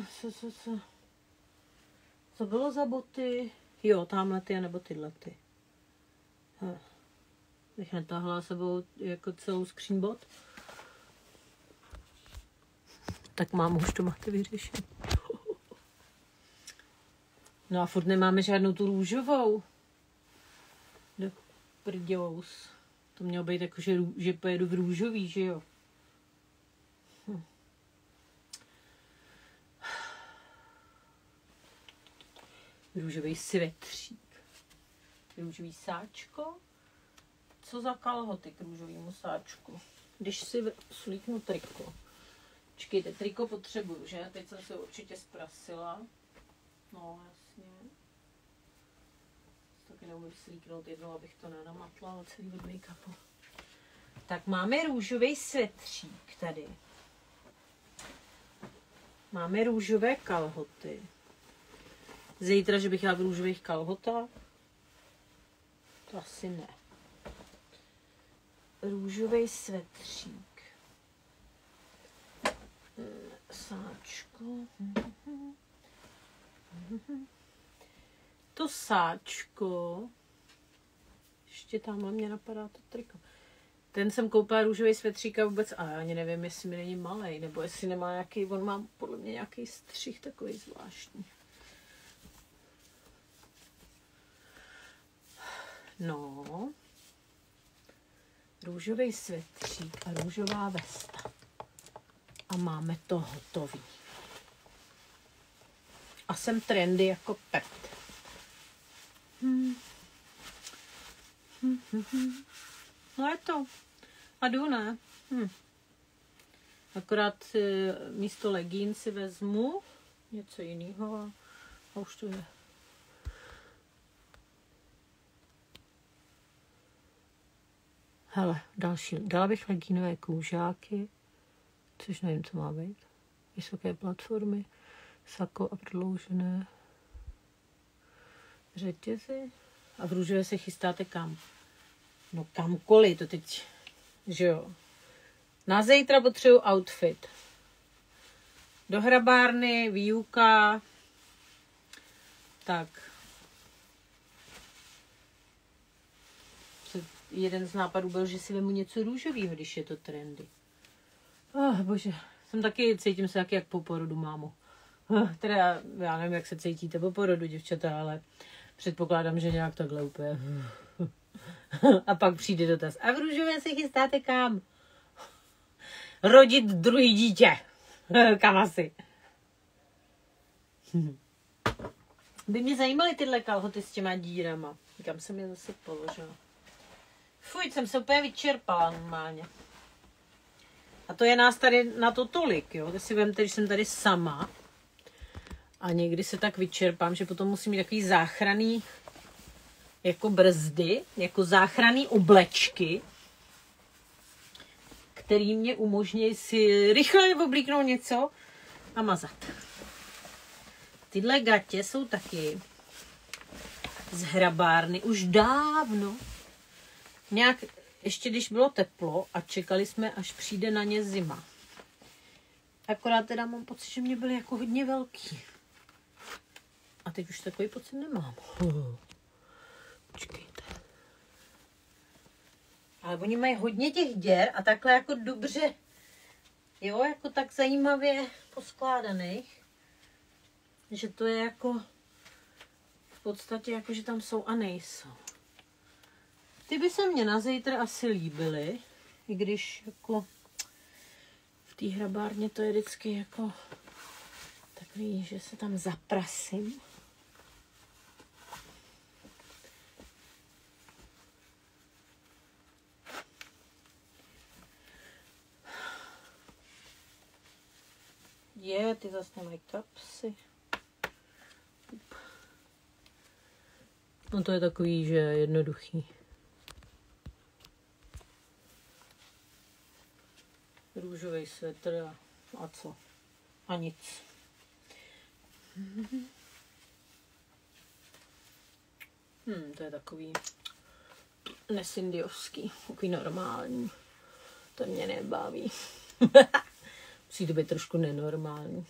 S1: co bylo za boty? Jo, tamhle ty, nebo tyhle ty. Bych netáhla sebou jako celou skříň bot. Tak mám už to máte vyřešit. No a furt nemáme žádnou tu růžovou. prdělous. To mělo být jako, že pojedu v růžový, že jo? Růžový svetřík. Růžový sáčko. Co za kalhoty k růžovému sáčku? Když si slíknu triko. Počkejte, triko potřebuju, že? Teď jsem se určitě zprasila. No, jasně. Taky neumím slíknout jednou, abych to nenamatla celý od make-upu. Tak máme růžový svetřík tady. Máme růžové kalhoty. Zítra, že bych jela v růžových kalhotách? To asi ne. Růžový svetřík. Sáčko. To sáčko. Ještě tamhle mě napadá to triko. Ten jsem koupila růžový svetřík a vůbec, ale ani nevím, jestli mi není malej, nebo jestli nemá nějaký, on má podle mě nějaký střih takový zvláštní. No, růžový svetřík a růžová vesta. A máme to hotový. A jsem trendy jako pet. No je to. A jdu, ne? Akorát místo legín si vezmu něco jiného a už to je. Hele, další. Dala bych legínové kůžáky, což nevím, co má být. Vysoké platformy, sako a prodloužené řetězy. A v růžové se chystáte kam? No kamkoliv, to teď, že jo. Na zítra potřebuji outfit. Do hrabárny, výuka. Tak. Jeden z nápadů byl, že si vemu něco růžového, když je to trendy. Bože, cítím se taky jak po porodu, mámo. Teda já nevím, jak se cítíte po porodu, děvčata, ale předpokládám, že nějak takhle úplně. A pak přijde dotaz. A v růžové se chystáte kam? Rodit druhý dítě. Kam asi? By mě zajímaly tyhle kalhoty s těma dírama. Kam jsem je zase položila? Fuj, jsem se úplně vyčerpala normálně. A to je nás tady na to tolik, jo. Teď si vemte, když jsem tady sama a někdy se tak vyčerpám, že potom musím mít takový záchranný jako brzdy, jako záchranný oblečky, který mě umožní si rychle oblíknout něco a mazat. Tyhle gatě jsou taky z hrabárny už dávno. Nějak ještě když bylo teplo a čekali jsme, až přijde na ně zima. Akorát teda mám pocit, že mě byly jako hodně velký. A teď už takový pocit nemám. Počkejte. Ale oni mají hodně těch děr a takhle jako dobře, jo, jako tak zajímavě poskládaných, že to je jako v podstatě jako, že tam jsou a nejsou. Ty by se mně na zítra asi líbily, i když jako v té hrabárně to je vždycky jako takový, že se tam zaprasím. Ty zase nemají kapsy. No to je takový, že jednoduchý. Růžový svetr a co? A nic. To je takový nesindiovský, takový normální. To mě nebaví. Musí to být trošku nenormální.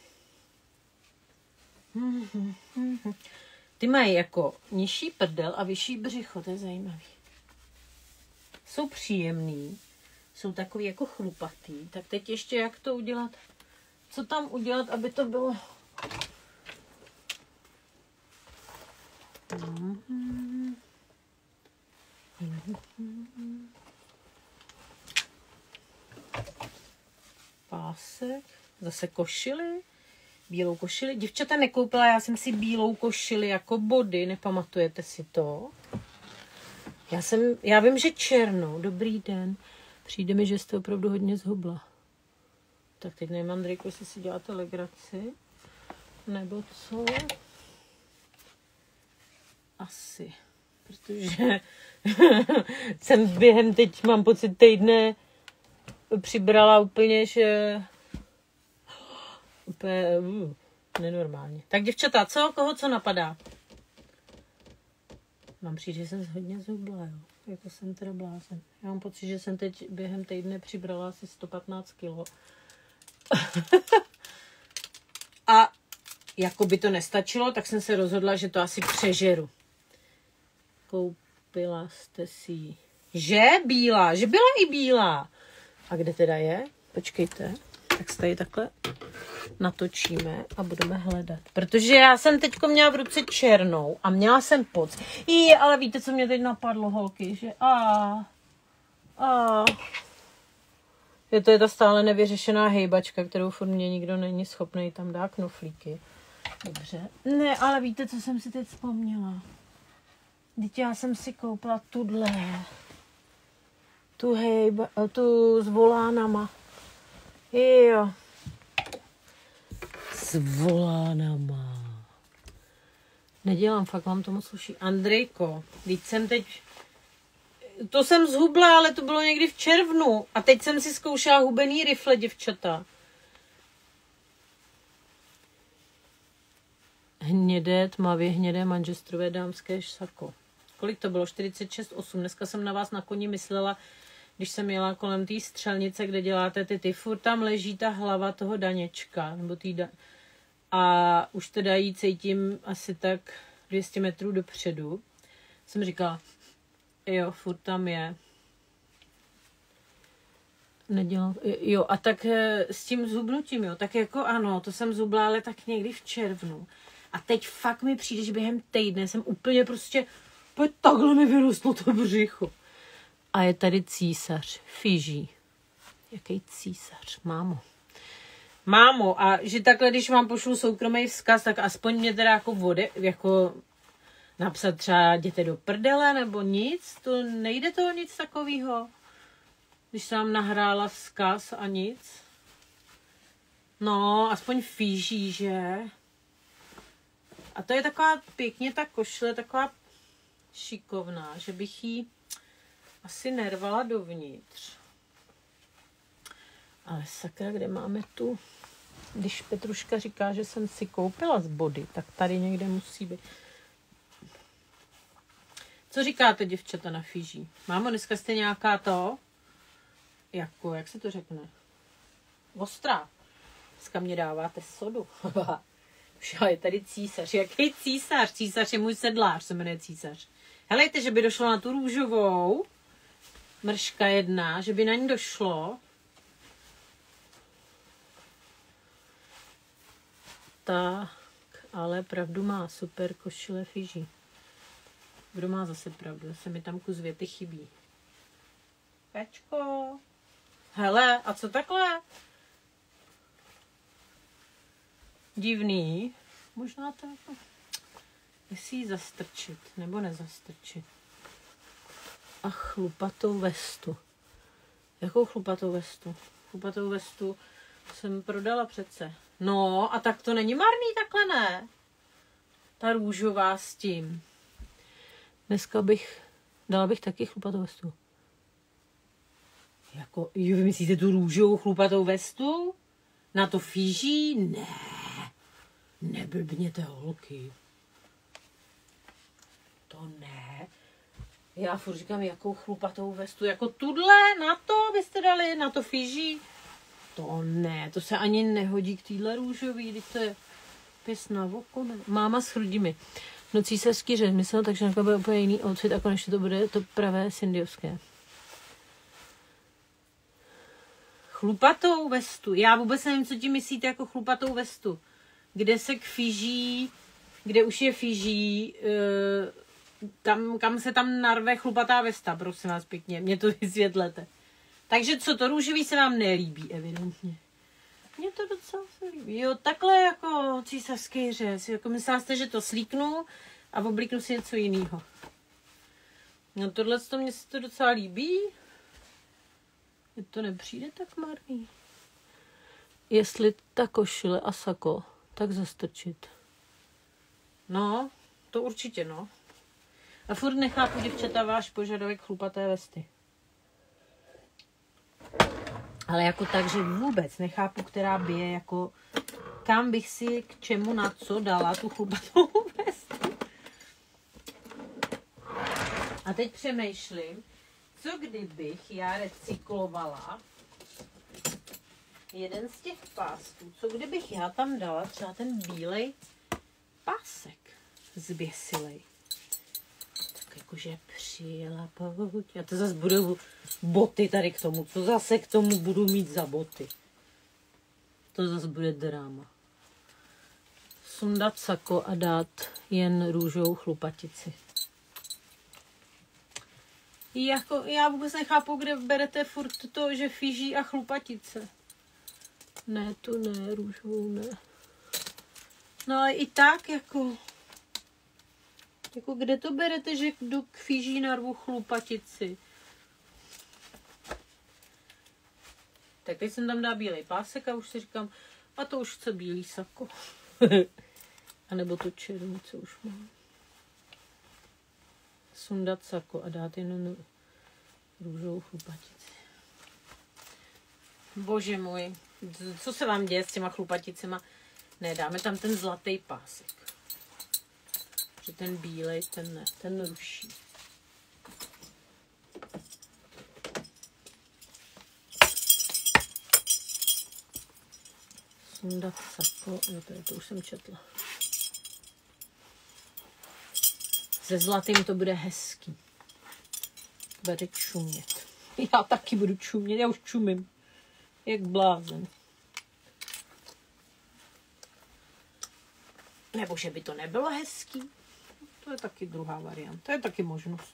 S1: Ty mají jako nižší prdel a vyšší břicho, to je zajímavý. Jsou příjemný, jsou takový jako chlupatý. Tak teď ještě jak to udělat? Co tam udělat, aby to bylo? zase košili, bílou košili. Děvčata nekoupila, já jsem si bílou košili jako body, nepamatujete si to? Já vím, že černou, dobrý den. Přijde mi, že jste opravdu hodně zhubla. Tak teď nevím, Andrejko, jestli si děláte legraci, nebo co? Asi, protože jsem během teď, mám pocit, týdne přibrala úplně, že úplně nenormálně. Tak děvčata, koho co napadá? Mám přijít, že jsem hodně zhubla, jo. Jako jsem teda blázen. Já mám pocit, že jsem teď během týdne přibrala asi 115 kilo. A jako by to nestačilo, tak jsem se rozhodla, že to asi přežeru. Koupila jste si že bílá, že byla i bílá. A kde teda je? Počkejte, tak se tady takhle natočíme a budeme hledat. Protože já jsem teďko měla v ruce černou a měla jsem pocit. Ale víte, co mě teď napadlo, holky, že je to ta stále nevyřešená hejbačka, kterou furt mě nikdo není schopný tam dát knoflíky. Dobře. Ne, ale víte, co jsem si teď vzpomněla? Teď já jsem si koupila tu s volánama. Jo. S volánama. Nedělám, fakt vám to moc sluší. Andrejko, teď jsem teď... To jsem zhubla, ale to bylo někdy v červnu. A teď jsem si zkoušela hubený rifle, děvčata. Hnědé, tmavě hnědé manchesterové dámské sako. Kolik to bylo? 46,8. Dneska jsem na vás na koni myslela, když jsem jela kolem té střelnice, kde děláte ty furt tam leží ta hlava toho Daněčka. Nebo a už teda jí cítím asi tak 200 metrů dopředu. Jsem říkala, jo, furt tam je. Nedělám, jo, a tak s tím zhubnutím, jo, tak jako ano, to jsem zhubla, ale tak někdy v červnu. A teď fakt mi přijde, že během týdne jsem úplně prostě, takhle mi vyrostlo to břicho. A je tady císař, Fiji. Jaký císař, mámo. Mámo, a že takhle, když vám pošlu soukromý vzkaz, tak aspoň mě teda jako napsat třeba jděte do prdele, nebo nic, to nejde toho nic takového. Když jsem nahrála vzkaz a nic. No, aspoň Fiji, že? A to je taková pěkně ta košile, taková šikovná, že bych ji asi nervala dovnitř. Ale sakra, kde máme tu? Když Petruška říká, že jsem si koupila z body, tak tady někde musí být. Co říkáte, děvčata, na Fiji? Mámo, dneska jste nějaká to? Jak se to řekne? Ostrá. Dneska mě dáváte sodu. Už je tady císař. Jaký císař? Císař je můj sedlář, se jmenuje císař. Helejte, že by došlo na tu růžovou. Mrška jedna, že by na ní došlo. Tak, ale pravdu má. Super košile Fiji. Kdo má zase pravdu? Zase mi tam kus věty chybí. Pečko. Hele, a co takhle? Divný. Možná to jako... Jestli ji zastrčit, nebo nezastrčit. A chlupatou vestu. Jakou chlupatou vestu? Chlupatou vestu jsem prodala přece. No, a tak to není marný takhle, ne? Ta růžová s tím. Dneska dala bych taky chlupatou vestu. Jako, vy myslíte tu růžovou chlupatou vestu? Na to Fiji? Ne. Neblbněte, holky. To ne. Já furt říkám, jakou chlupatou vestu. Jako tudle, na to byste dali, na to Fiji? To ne, to se ani nehodí k téhle růžový, když to je pěs na oko, ne? Máma s chrudimi. No císařský řemysl, takže to bude úplně jiný outfit a konečně to bude to pravé syndiovské. Chlupatou vestu. Já vůbec nevím, co tím myslíte jako chlupatou vestu. Kde se k Fiji, kde už je Fiji, kam se tam narve chlupatá vesta, prosím vás pěkně. Mě to vysvětlete. Takže co, to růžový se vám nelíbí, evidentně. Mně to docela se líbí. Jo, takhle jako císařský řez. Jako myslela jste, že to slíknu a oblíknu si něco jiného. No tohle to mně se to docela líbí. Mně to nepřijde tak marný. Jestli ta košile a sako, tak zastrčit. No, to určitě no. A furt nechápu, děvčata, váš požadavek chlupaté vesty. Ale jako tak, že vůbec nechápu, která bije, jako kam bych si k čemu na co dala tu chlupatou vestu. A teď přemýšlím, co kdybych já recyklovala jeden z těch pásků, co kdybych já tam dala třeba ten bílej pásek zběsilej. Tak jakože přijela pouť. Já to zase budu boty tady k tomu. Co zase k tomu budu mít za boty? To zase bude dráma. Sundat sako a dát jen růžovou chlupatici. Jako, já vůbec nechápu, kde berete furt to, že fíží a chlupatice. Ne, to ne, růžovou ne. No ale i tak, jako kde to berete, že jdu k fíží narvu chlupatici? Tak teď jsem tam dala bílej pásek a už si říkám, a to už chce bílý sako. A nebo to černý, co už mám. Sundat sako a dát jenom růžovou chlupatici. Bože můj, co se vám děje s těma chlupaticema? Ne, dáme tam ten zlatý pásek. Že ten bílej, ten ne, ten ruší. Sundat sako, jo, to už jsem četla. Se zlatým to bude hezký. Bude čumět. Já taky budu čumět, já už čumím. Jak blázen. Nebo že by to nebylo hezký. To je taky druhá varianta. To je taky možnost.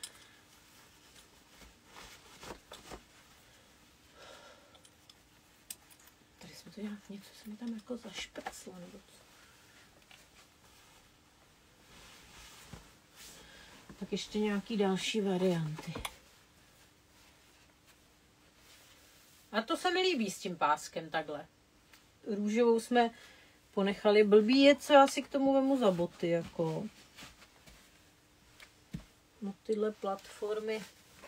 S1: Tady jsme to nějak, něco se mi tam jako zašprclo, nebo co. Tak ještě nějaký další varianty. A to se mi líbí s tím páskem takhle. Růžovou jsme ponechali. Blbý je, co já si k tomu vemu za boty, jako. No tyhle platformy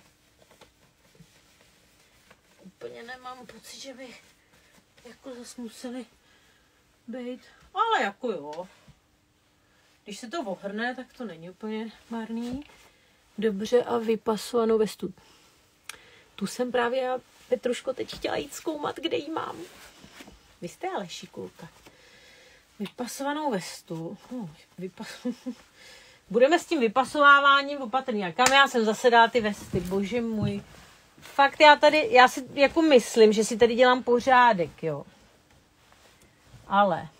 S1: úplně nemám pocit, že by jako zase museli být. Ale jako jo. Když se to ohrne, tak to není úplně marný. Dobře, a vypasovanou vestu. Tu jsem právě já, Petruško, teď chtěla jít zkoumat, kde ji mám. Vy jste ale šikulka. Vypasovanou vestu. Budeme s tím vypasováváním opatrný. A kam já jsem zase dala ty vesty? Bože můj. Fakt já si jako myslím, že si tady dělám pořádek, jo. Ale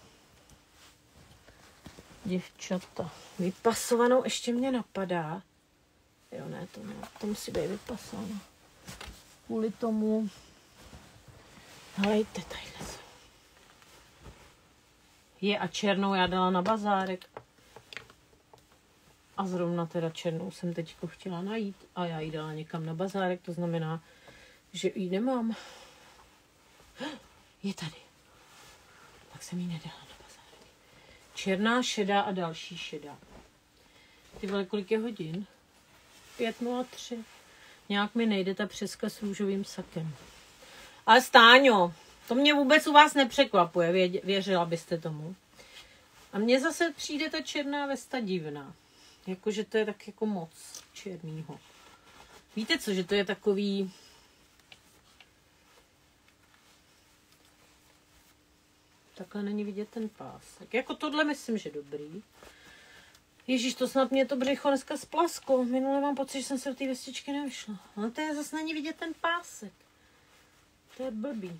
S1: děvčata, vypasovanou ještě mě napadá. Jo, ne, to musí být vypasovanou. Kvůli tomu. Helejte, tadyhle jsou. Je, a černou já dala na bazárek. A zrovna teda černou jsem teďko chtěla najít. A já ji dala někam na bazárek, to znamená, že ji nemám. Je tady. Tak jsem ji nedala na bazárek. Černá, šedá a další šedá. Ty vole, kolik je hodin? 5:03. Nějak mi nejde ta přeska s růžovým sakem. Ale Stáňo, to mě vůbec u vás nepřekvapuje, věřila byste tomu. A mně zase přijde ta černá vesta divná. Jakože to je tak jako moc černýho. Víte co, že to je takový... Takhle není vidět ten pásek. Jako tohle myslím, že dobrý. Ježíš, to snad mě to břicho dneska splasklo. Minule mám pocit, že jsem se do té vestičky nevyšla. Ale to je zase není vidět ten pásek. To je blbý.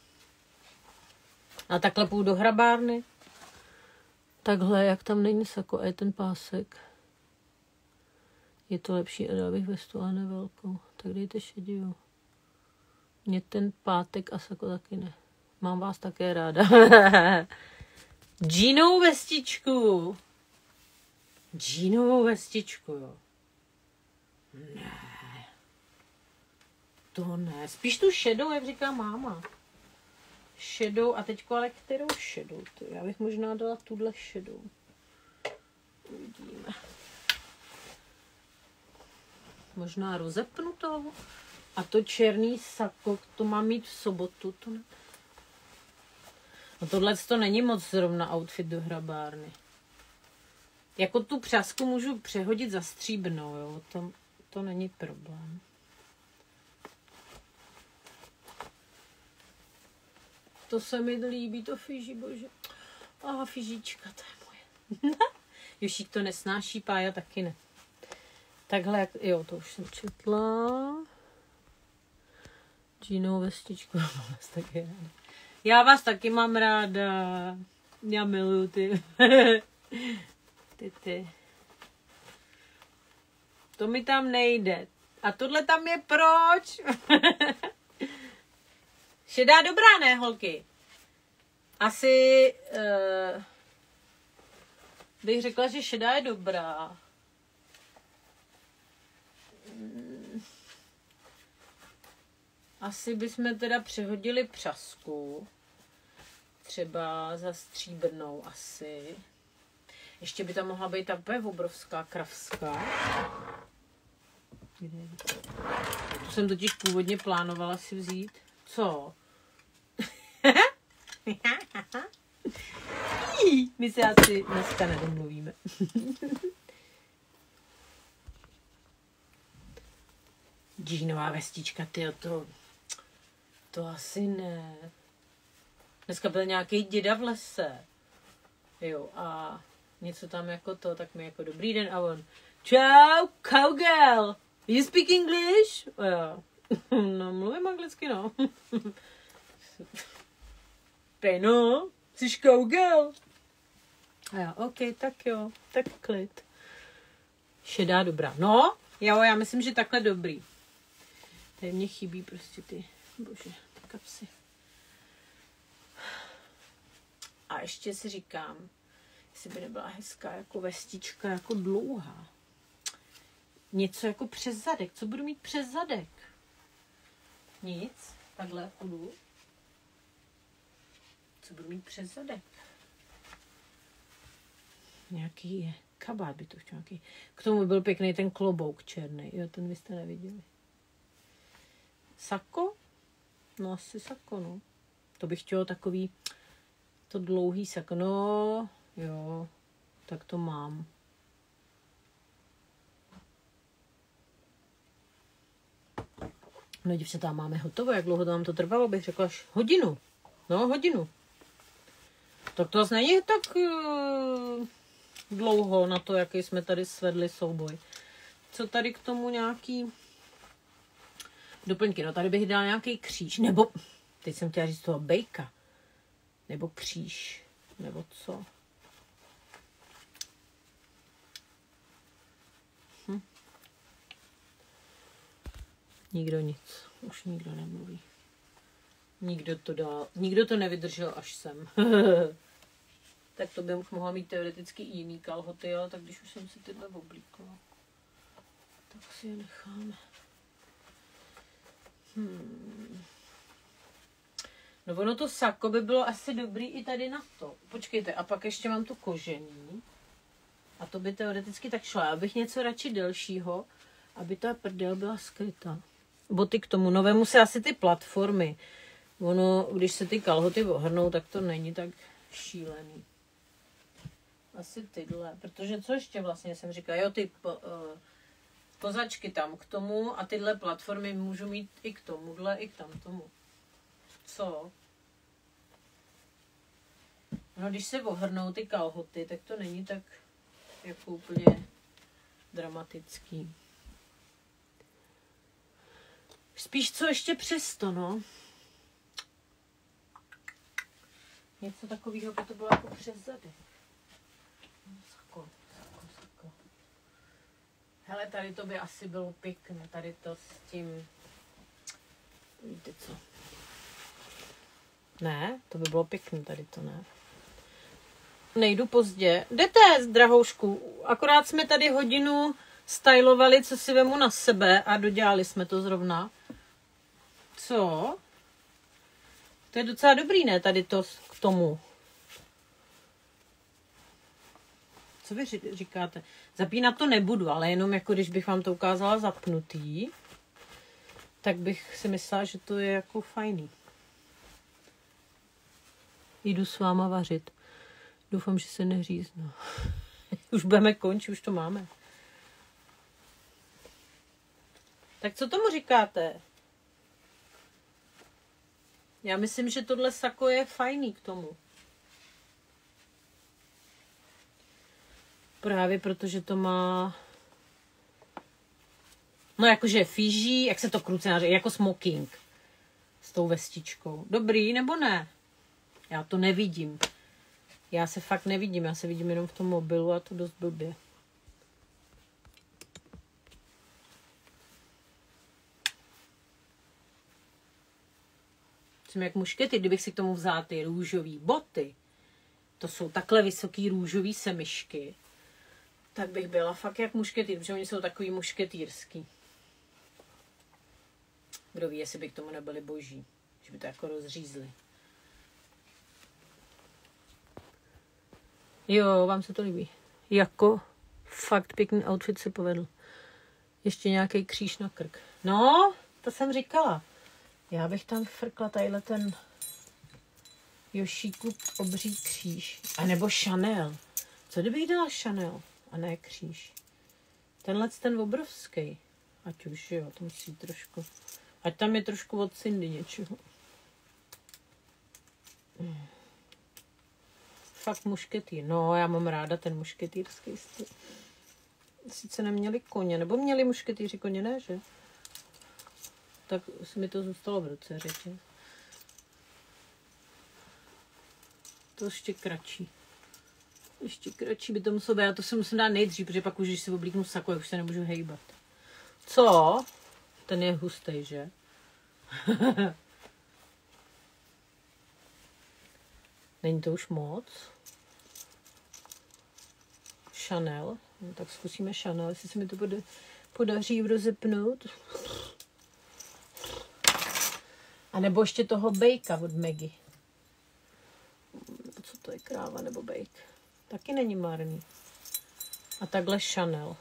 S1: A takhle půjdu do hrabárny. Takhle, jak tam není sako a je ten pásek. Je to lepší a dal bych vestu, ale ne velkou. Tak dejte šedivou. Mně ten pátek a sako taky ne. Mám vás také ráda. Džínovou vestičku. Džínovou vestičku, jo. Ne. To ne. Spíš tu šedou, jak říká máma. Šedou a teďko ale kterou šedou? Já bych možná dala tuhle šedou. Uvidíme. Možná rozepnutou. A to černý sako, to mám mít v sobotu. To ne. No tohle to není moc zrovna outfit do hrabárny. Jako tu přásku můžu přehodit za stříbrnou, jo. To není problém. To se mi líbí, to fyží, bože. Fyžička, to je moje. Jošík to nesnáší, Pája taky ne. Takhle, jo, to už jsem četla. Džínovou vestičku, vás taky ráda. Já vás taky mám ráda. Já miluju ty. ty. To mi tam nejde. A tohle tam je proč? Šedá dobrá, ne, holky? Asi bych řekla, že šedá je dobrá. Asi bychom teda přehodili přasku. Třeba za stříbrnou asi. Ještě by tam mohla být ta obrovská kravská. Tu jsem totiž původně plánovala si vzít. Co? My se asi dneska nedomluvíme. Džínová vestička, tyjo, to asi ne. Dneska byl nějaký děda v lese. Jo, a něco tam jako to, tak mi jako dobrý den a on. Čau, cowgirl. You speak English? Jo. No, mluvím anglicky, no. No, jsi cowgirl. A já, OK, tak jo, tak klid. Šedá dobrá. No, jo, já myslím, že takhle dobrý. Tady mě chybí prostě ty, bože, ty kapsy. A ještě si říkám, jestli by nebyla hezká jako vestička, jako dlouhá. Něco jako přes zadek. Co budu mít přes zadek? Nic. Takhle půjdu. Co budu mít přes zadek? Nějaký je. Kabát by to chtěl. Nějaký. K tomu byl pěkný ten klobouk černý. Jo, ten vy jste neviděli. Sako? No asi sako, no. To bych chtěla takový to dlouhý sako. No, jo, tak to mám. No, děvčatá, máme hotovo. Jak dlouho to nám to trvalo, bych řekla až hodinu. No, hodinu. Tak to zase není tak dlouho na to, jaký jsme tady svedli souboj. Co tady k tomu nějaký doplňky? No, tady bych dala nějaký kříž, nebo, teď jsem chtěla říct toho bejka, nebo kříž, nebo co? Nikdo nic, už nikdo nemluví. Nikdo to nevydržel až sem. Tak to bych mohla mít teoreticky i jiný kalhoty, ale tak když už jsem si tyhle oblíkla, tak si je necháme. No ono to sako by bylo asi dobrý i tady na to. Počkejte, a pak ještě mám tu kožený. A to by teoreticky tak šlo. Já bych něco radši delšího, aby ta prdel byla skrytá. Boty k tomu. No vemu se asi ty platformy. Ono, když se ty kalhoty ohrnou, tak to není tak šílený. Asi tyhle. Protože co ještě vlastně jsem říkala? Jo, ty kozačky tam k tomu a tyhle platformy můžu mít i k tomuhle, i k tamtomu. Co? No, když se ohrnou ty kalhoty, tak to není tak jako úplně dramatický. Spíš co ještě přesto, no. Něco takového by to bylo jako přes zadek. Sako. Hele, tady to by asi bylo pěkné. Tady to s tím... Víte co? Ne, to by bylo pěkný, tady to ne. Nejdu pozdě. Jdete, drahoušku. Akorát jsme tady hodinu stylovali, co si vemu na sebe a dodělali jsme to zrovna. Co? To je docela dobrý, ne? Tady to k tomu. Co vy říkáte? Zapínat to nebudu, ale jenom jako když bych vám to ukázala zapnutý, tak bych si myslela, že to je jako fajný. Jdu s váma vařit. Doufám, že se neříznu. Už budeme končit, už to máme. Tak co tomu říkáte? Já myslím, že tohle sako je fajný k tomu. Právě protože to má... No jakože fíží, jak se to kruce naříká, jako smoking. S tou vestičkou. Dobrý nebo ne? Já to nevidím. Já se fakt nevidím, já se vidím jenom v tom mobilu a to dost blbě. Jsem jak muškety, kdybych si k tomu vzala ty růžové boty. To jsou takhle vysoký růžový semišky. Tak bych byla fakt jak mušketýr, protože oni jsou takový mušketýrský. Kdo ví, jestli by k tomu nebyli boží. Že by to jako rozřízli. Jo, vám se to líbí. Jako fakt pěkný outfit se povedl. Ještě nějaký kříž na krk. No, to jsem říkala. Já bych tam frkla tadyhle ten Yoshíku obří kříž. A nebo Chanel. Co kdybych dala Chanel a ne kříž? Tenhle ten obrovský. Ať už jo, to musí trošku. Ať tam je trošku od Cindy něčeho. Fakt mušketýr. No, já mám ráda ten mušketýrský styl. Sice neměli koně, nebo měli mušketýři koně, ne, že? Tak mi to zůstalo v ruce, řeči. To ještě kratší. Ještě kratší by to muselo být. Já to si musím dát nejdřív, protože pak už, když si oblíknu sako, už se nemůžu hejbat. Co? Ten je hustý, že? Není to už moc. Chanel. No, tak zkusíme Chanel, jestli se mi to podaří rozepnout. A nebo ještě toho bejka od Maggie. Co to je, kráva nebo bejk? Taky není marný. A takhle Chanel.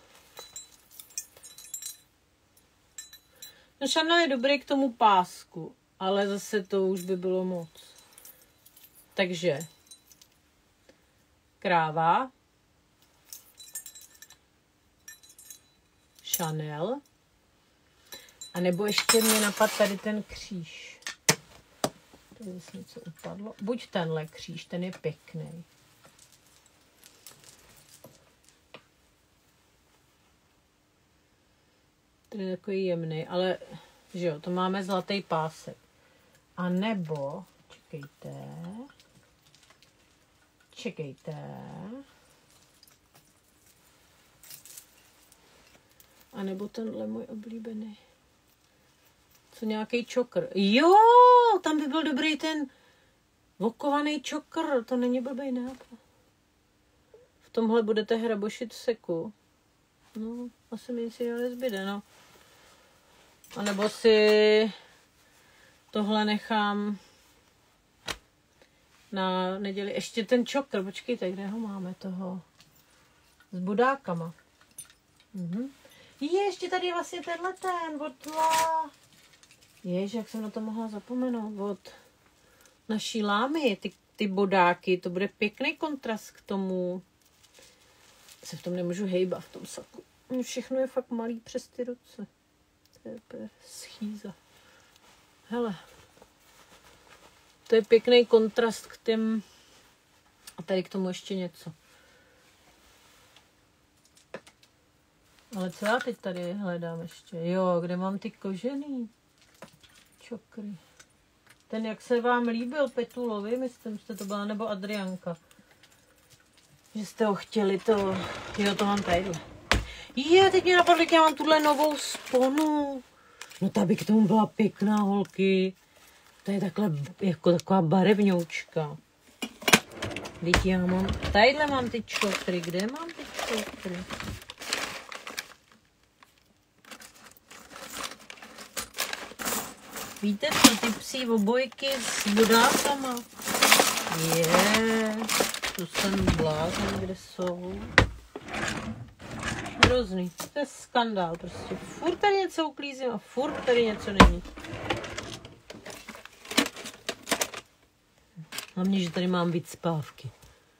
S1: No Chanel je dobrý k tomu pásku, ale zase to už by bylo moc. Takže kráva, Chanel, a nebo ještě mě napadl tady ten kříž. Tady zase něco upadlo. Buď tenhle kříž, ten je pěkný. Ten je takový jemný, ale že jo, to máme zlatý pásek. A nebo, čekejte. A nebo tenhle můj oblíbený. Co nějaký čokr. Jo, tam by byl dobrý ten vokovaný čokr. To není blbej nápad. V tomhle budete hrabošit v seku. No, asi mi nic jiného nezbyde, no. A nebo si tohle nechám na neděli. Ještě ten čokr, počkejte, kde ho máme toho? S budákama. Ještě tady je vlastně tenhle ten od Jež, jak jsem na to mohla zapomenout, od naší lámy, ty bodáky, to bude pěkný kontrast k tomu. Se v tom nemůžu hejbat, v tom saku. Všechno je fakt malý přes ty ruce. To je schýza. Hele. To je pěkný kontrast k těm... A tady k tomu ještě něco. Ale co já teď tady hledám ještě? Jo, kde mám ty kožený čokry. Ten, jak se vám líbil Petulovi, myslím, že to byla, nebo Adrianka. Že jste ho chtěli, to... Jo, to mám tady. Teď mě napadlo, že já mám tuhle novou sponu. No ta by k tomu byla pěkná, holky. to je takhle jako taková barevňoučka. Teď já mám, tadyhle mám ty čokry, kde mám ty čokry? Víte co, ty psí obojky s bodákama. To jsem blázen, kde jsou. Hrozný, to je skandál prostě. Furt tady něco uklízím a furt tady něco není. Hlavně, že tady mám víc spávky.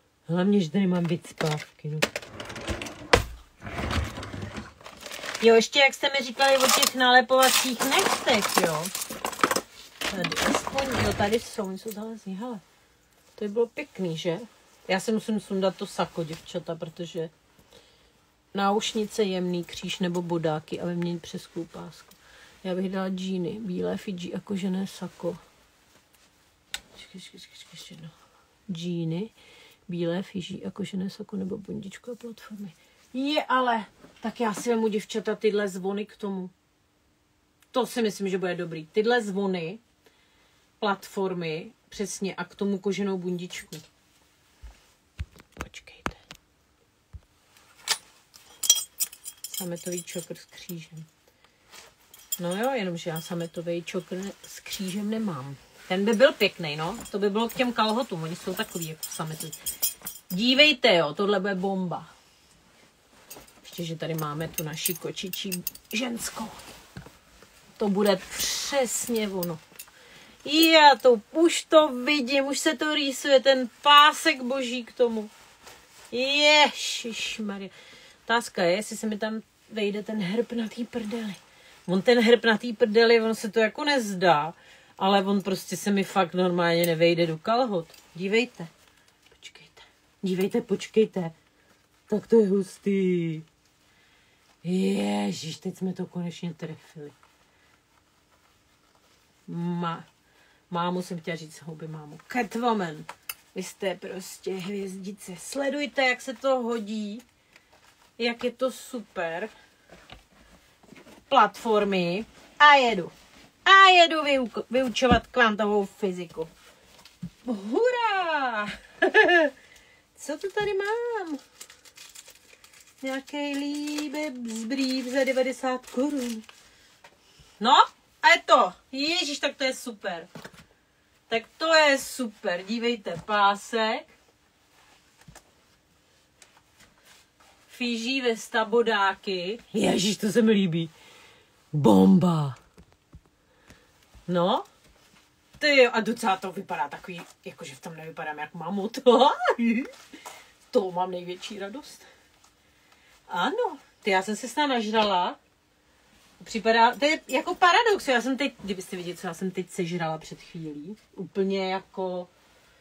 S1: No. Jo, ještě jak jste mi říkali o těch nalepovacích nechtech, jo. Tady aspoň, no tady jsou zalezní, hele. To by bylo pěkný, že? Já si musím sundat to sako, děvčata, protože náušnice, jemný kříž nebo bodáky a vyměnit přes pásku. Já bych dala džíny, bílé Fidži a kožené sako. No. Džíny, bílé Fidži a kožené sako nebo bundičko a platformy. Ale, tak já si vemu, děvčata, tyhle zvony k tomu. To si myslím, že bude dobrý. Tyhle zvony, platformy, přesně, a k tomu koženou bundičku. Počkejte. Sametový čokr s křížem. No jo, jenomže já sametový čokr s křížem nemám. Ten by byl pěkný, no. To by bylo k těm kalhotům. Oni jsou takový jako sametový. Dívejte, jo, tohle bude bomba. Ještě, že tady máme tu naši kočičí ženskou. To bude přesně ono. Už to vidím, už se to rýsuje, ten pásek boží k tomu. Ježišmarja. Otázka je, jestli se mi tam vejde ten herb na té prdeli. Ten herb na té prdeli, on se to jako nezdá, ale on prostě se mi fakt normálně nevejde do kalhot. Dívejte. Počkejte. Tak to je hustý. Ježiš, teď jsme to konečně trefili. Mámu jsem chtěla říct houby, mámu. Catwoman, vy jste prostě hvězdice. Sledujte, jak se to hodí. Jak je to super. Platformy. A jedu vyučovat kvantovou fyziku. Hurá! Co to tady mám? Nějaký líbeb zbrýv za 90 korun. No, a je to. Ježíš, tak to je super. Dívejte, pásek. Fidži, vesta, bodáky. Ježíš, to se mi líbí. Bomba. No. A docela to vypadá takový, jakože v tom nevypadám jak mamut. To mám největší radost. Ano, já jsem se s náma nažrala. Připadá, to je jako paradox. Já jsem teď, kdybyste viděli, co já jsem teď sežrala před chvílí. Úplně jako...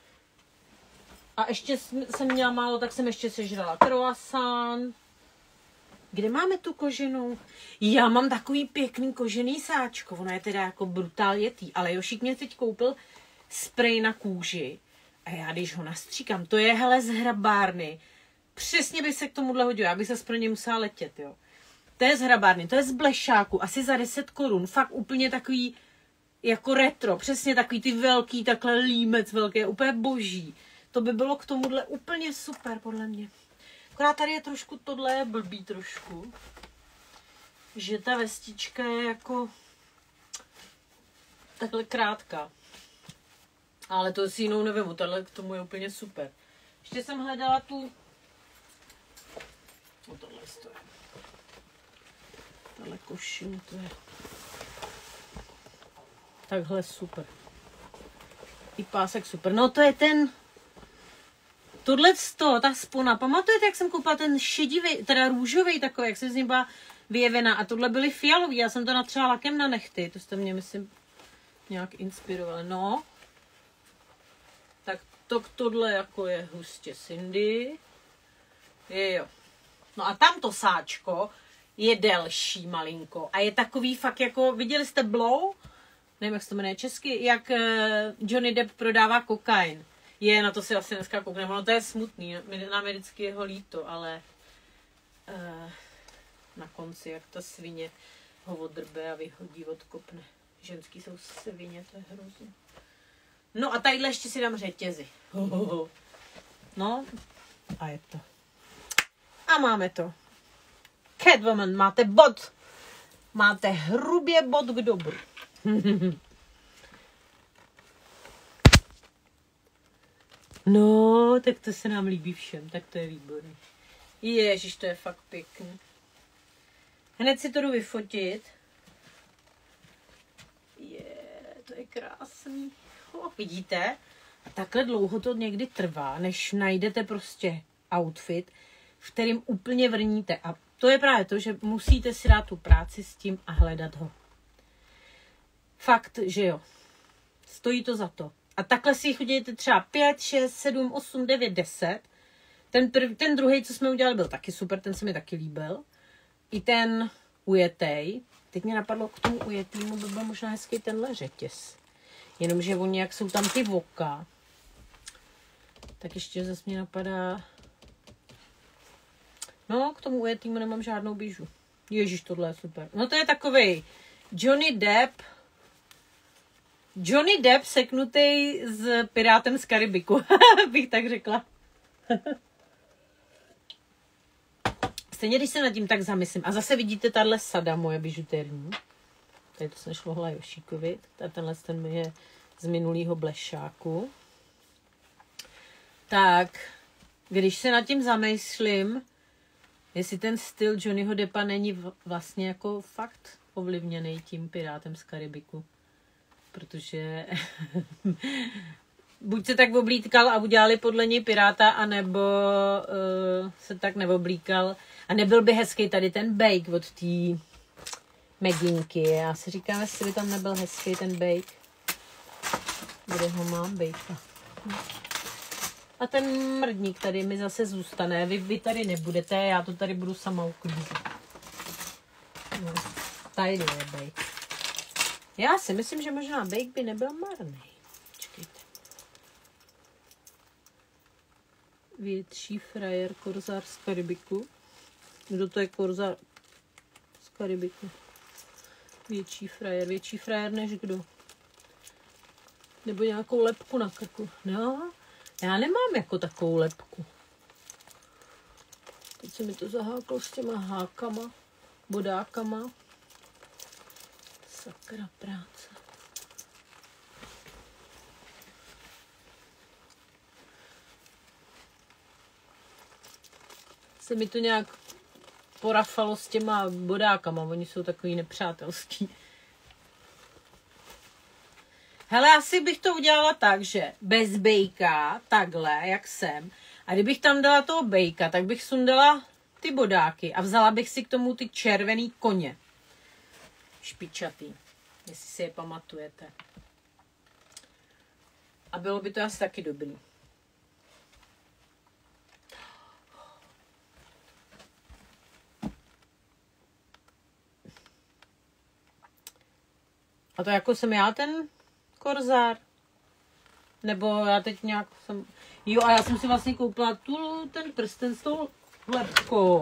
S1: A ještě jsem měla málo, tak jsem ještě sežrala croissant. Kde máme tu koženou? Já mám takový pěkný kožený sáčko. Ono je teda jako brutál jetý. Ale Jošík mě teď koupil sprej na kůži. A já když ho nastříkám, to je hele z hrabárny. Přesně by se k tomuhle hodilo. Já bych se pro ně musela letět, jo. To je z hrabárny, to je z blešáku. Asi za 10 korun. Fakt úplně takový jako retro. Přesně takový ty velký, takhle límec velký. Úplně boží. To by bylo k tomuhle úplně super, podle mě. Akorát tady je trošku, tohle je blbý trošku. Že ta vestička je jako takhle krátká. Ale to si jinou nevím, tahle k tomu je úplně super. Ještě jsem hledala tu... No tohle stojí. Tahle košile, to je... Takhle super. I pásek super. No to je ten... ta spona. Pamatujete, jak jsem koupila ten šedivý, teda růžový takový, jak jsem z něj byla vyjevená. A tohle byly fialový. Já jsem to natřela lakem na nechty. To jste mě, myslím, nějak inspirovali. No. Tak tohle jako je hustě Cindy. Jo. No a tamto sáčko je delší malinko. A je takový fakt jako, viděli jste Blow? Nevím, jak se to jmenuje česky. Jak Johnny Depp prodává kokain. Na to si asi dneska koukneme. No to je smutný. Nám je vždycky jeho líto, ale na konci, jak ta svině ho odrbe a vyhodí, odkopne. ženský jsou svině, to je hrozně. No a tadyhle ještě si dám řetězy. No a je to. A máme to. Catwoman, máte bod. Máte hrubě bod k dobru. No, tak to se nám líbí všem, tak to je výborný. Ježiš, to je fakt pěkný. Hned si to jdu vyfotit. To je krásný. Vidíte? A takhle dlouho to někdy trvá, než najdete prostě outfit, v kterým úplně vrníte. A to je právě to, že musíte si dát tu práci s tím a hledat ho. Fakt, že jo. Stojí to za to. A takhle si jich udělejte třeba 5, 6, 7, 8, 9, 10. Ten druhý, co jsme udělali, byl taky super, ten se mi taky líbil. I ten ujetej. Teď mě napadlo, k tomu ujetýmu by byl možná hezký tenhle řetěz. Jenomže oni, jak jsou tam ty voka, tak ještě zase mě napadá... No, k tomu ujetýmu nemám žádnou bižu. Ježíš, tohle je super. No to je takovej Johnny Depp seknutý s Pirátem z Karibiku, bych tak řekla. Stejně, když se nad tím tak zamyslím. A zase vidíte tahle sada moje bižuterní. Tady to jsem šlohla Jošíkovi. Tenhle ten je z minulého blešáku. Tak, když se nad tím zamyslím, jestli ten styl Johnnyho Deppa není vlastně jako fakt ovlivněný tím Pirátem z Karibiku. Protože buď se tak oblíkal a udělali podle něj Piráta, anebo se tak neoblíkal. A nebyl by hezký tady ten bake od té Meginky. Já si říkám, jestli by tam nebyl hezký ten bake. Kde ho mám, bejka. A ten mrdník tady mi zase zůstane. Vy tady nebudete, já to tady budu sama uklízet. No, tady je bake. Já si myslím, že možná bake by nebyl marný. Počkejte. Větší frajer, korzár z Karibiku. Kdo to je korzár z Karibiku? Větší frajer než kdo? Nebo nějakou lepku na krku. No, já nemám jako takovou lepku. Teď se mi to zaháklo s těma hákama, bodákama. Sakra práce. Se mi to nějak porafalo s těma bodákama, oni jsou takový nepřátelský. Hele, asi bych to udělala tak, že bez bejka, takhle, jak jsem. A kdybych tam dala toho bejka, tak bych sundala ty bodáky a vzala bych si k tomu ty červený koně. Špičatý, jestli si je pamatujete. A bylo by to asi taky dobrý. A to jako jsem já ten korzár? Nebo já teď nějak jsem... Jo, a já jsem si vlastně koupila ten prsten s tou lepkou.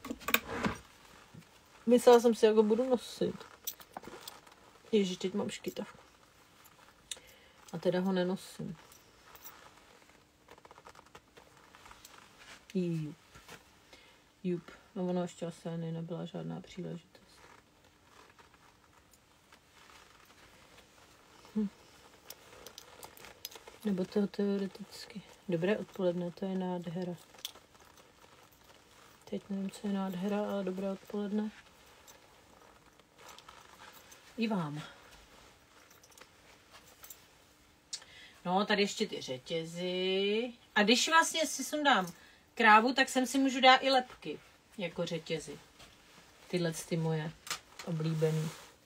S1: Myslela jsem si, jak ho budu nosit. Ježiš, teď mám škytavku. A teda ho nenosím. Jup. No ono ještě asi ani nebyla žádná příležitost. Nebo to teoreticky. Dobré odpoledne, to je nádhera. Teď nevím, co je nádhera, ale dobré odpoledne. I vám. No, tady ještě ty řetězy. A když vlastně si sundám krávu, tak sem si můžu dát i lepky. Jako řetězy. Tyhle ty moje oblíbený.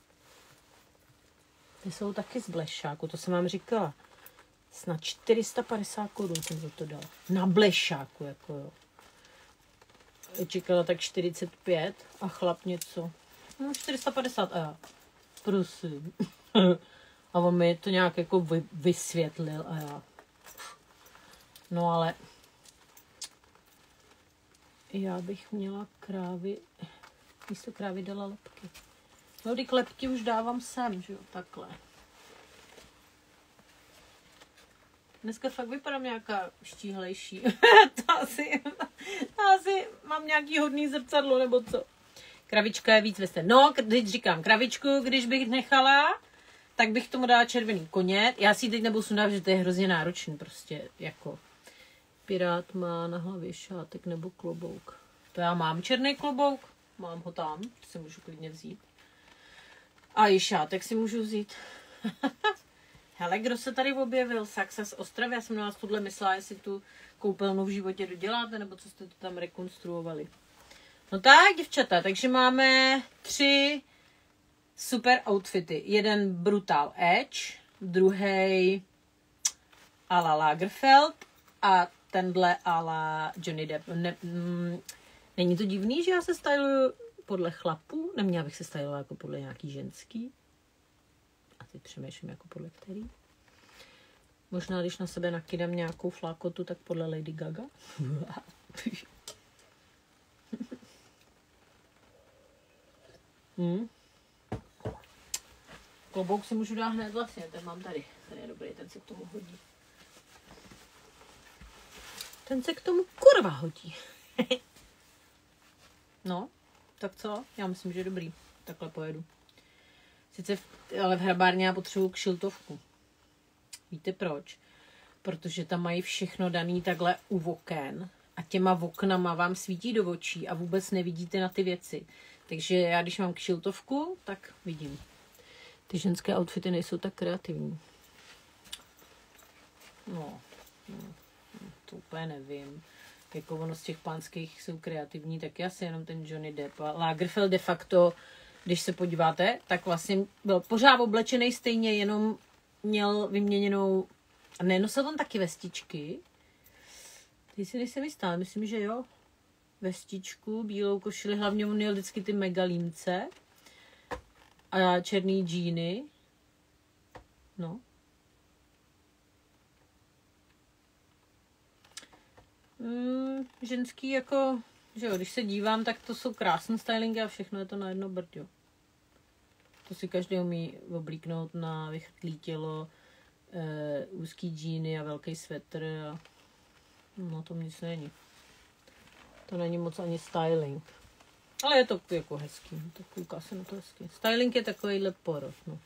S1: Ty jsou taky z blešáku, to jsem vám říkala. Snad 450 korun jsem za to dala. Na blešáku, jako jo. Čekala tak 45 a chlap něco. No 450 a já. Prosím. A on mi to nějak jako vysvětlil a já. No ale já bych měla krávy, místo krávy dala lepky. No, ty klepky už dávám sem, že jo, takhle. Dneska fakt vypadám nějaká štíhlejší. to asi mám nějaký hodný zrcadlo, nebo co. Kravička je víc ve stejné. No, teď říkám kravičku, když bych nechala, tak bych tomu dala červený koně. Já si teď nebudu sundat, že to je hrozně náročný, prostě jako. Pirát má na hlavě šátek nebo klobouk. To já mám černý klobouk, mám ho tam, to si můžu klidně vzít. A i šátek si můžu vzít. Hele, kdo se tady objevil? Saxa z Ostravy. Já jsem na vás tuhle myslela, jestli tu koupelnu v životě doděláte, nebo co jste to tam rekonstruovali. No tak, děvčata, takže máme 3 super outfity. Jeden Brutal Edge, druhý a la Lagerfeld a tenhle a la Johnny Depp. Není to divný, že já se styluju podle chlapů? Neměla bych se stylovat jako podle nějaký ženský? A teď přemýšlím jako podle který. Možná, když na sebe nakydám nějakou flákotu, tak podle Lady Gaga. Klobouk si můžu dát hned vlastně, ten mám tady. Ten je dobrý, ten se k tomu hodí. Ten se k tomu kurva hodí. No, tak co? Já myslím, že je dobrý. Takhle pojedu. Sice ale v hrabárně já potřebuji kšiltovku. Víte proč? Protože tam mají všechno daný takhle u oken a těma oknama vám svítí do očí a vůbec nevidíte na ty věci. Takže já, když mám kšiltovku, tak vidím. Ty ženské outfity nejsou tak kreativní. No, to úplně nevím. Jako ono z těch pánských jsou kreativní, tak asi jenom ten Johnny Depp. A Lagerfeld de facto, když se podíváte, tak vlastně byl pořád oblečený stejně, jenom měl vyměněnou, a nenosil tam taky vestičky. Teď si nejsem jistá, ale myslím, že jo. Vestičku, bílou košili, hlavně on měl vždycky ty megalínce a černý džíny. No. Ženský jako, že jo, když se dívám, tak to jsou krásné stylingy a všechno je to na jedno brďo. To si každý umí oblíknout na vychrtlý tělo, úzký džíny a velký svetr a no to nic není. To není moc ani styling. Ale je to jako hezký, to kouká se na to hezky. Styling je takovýhle porod, no.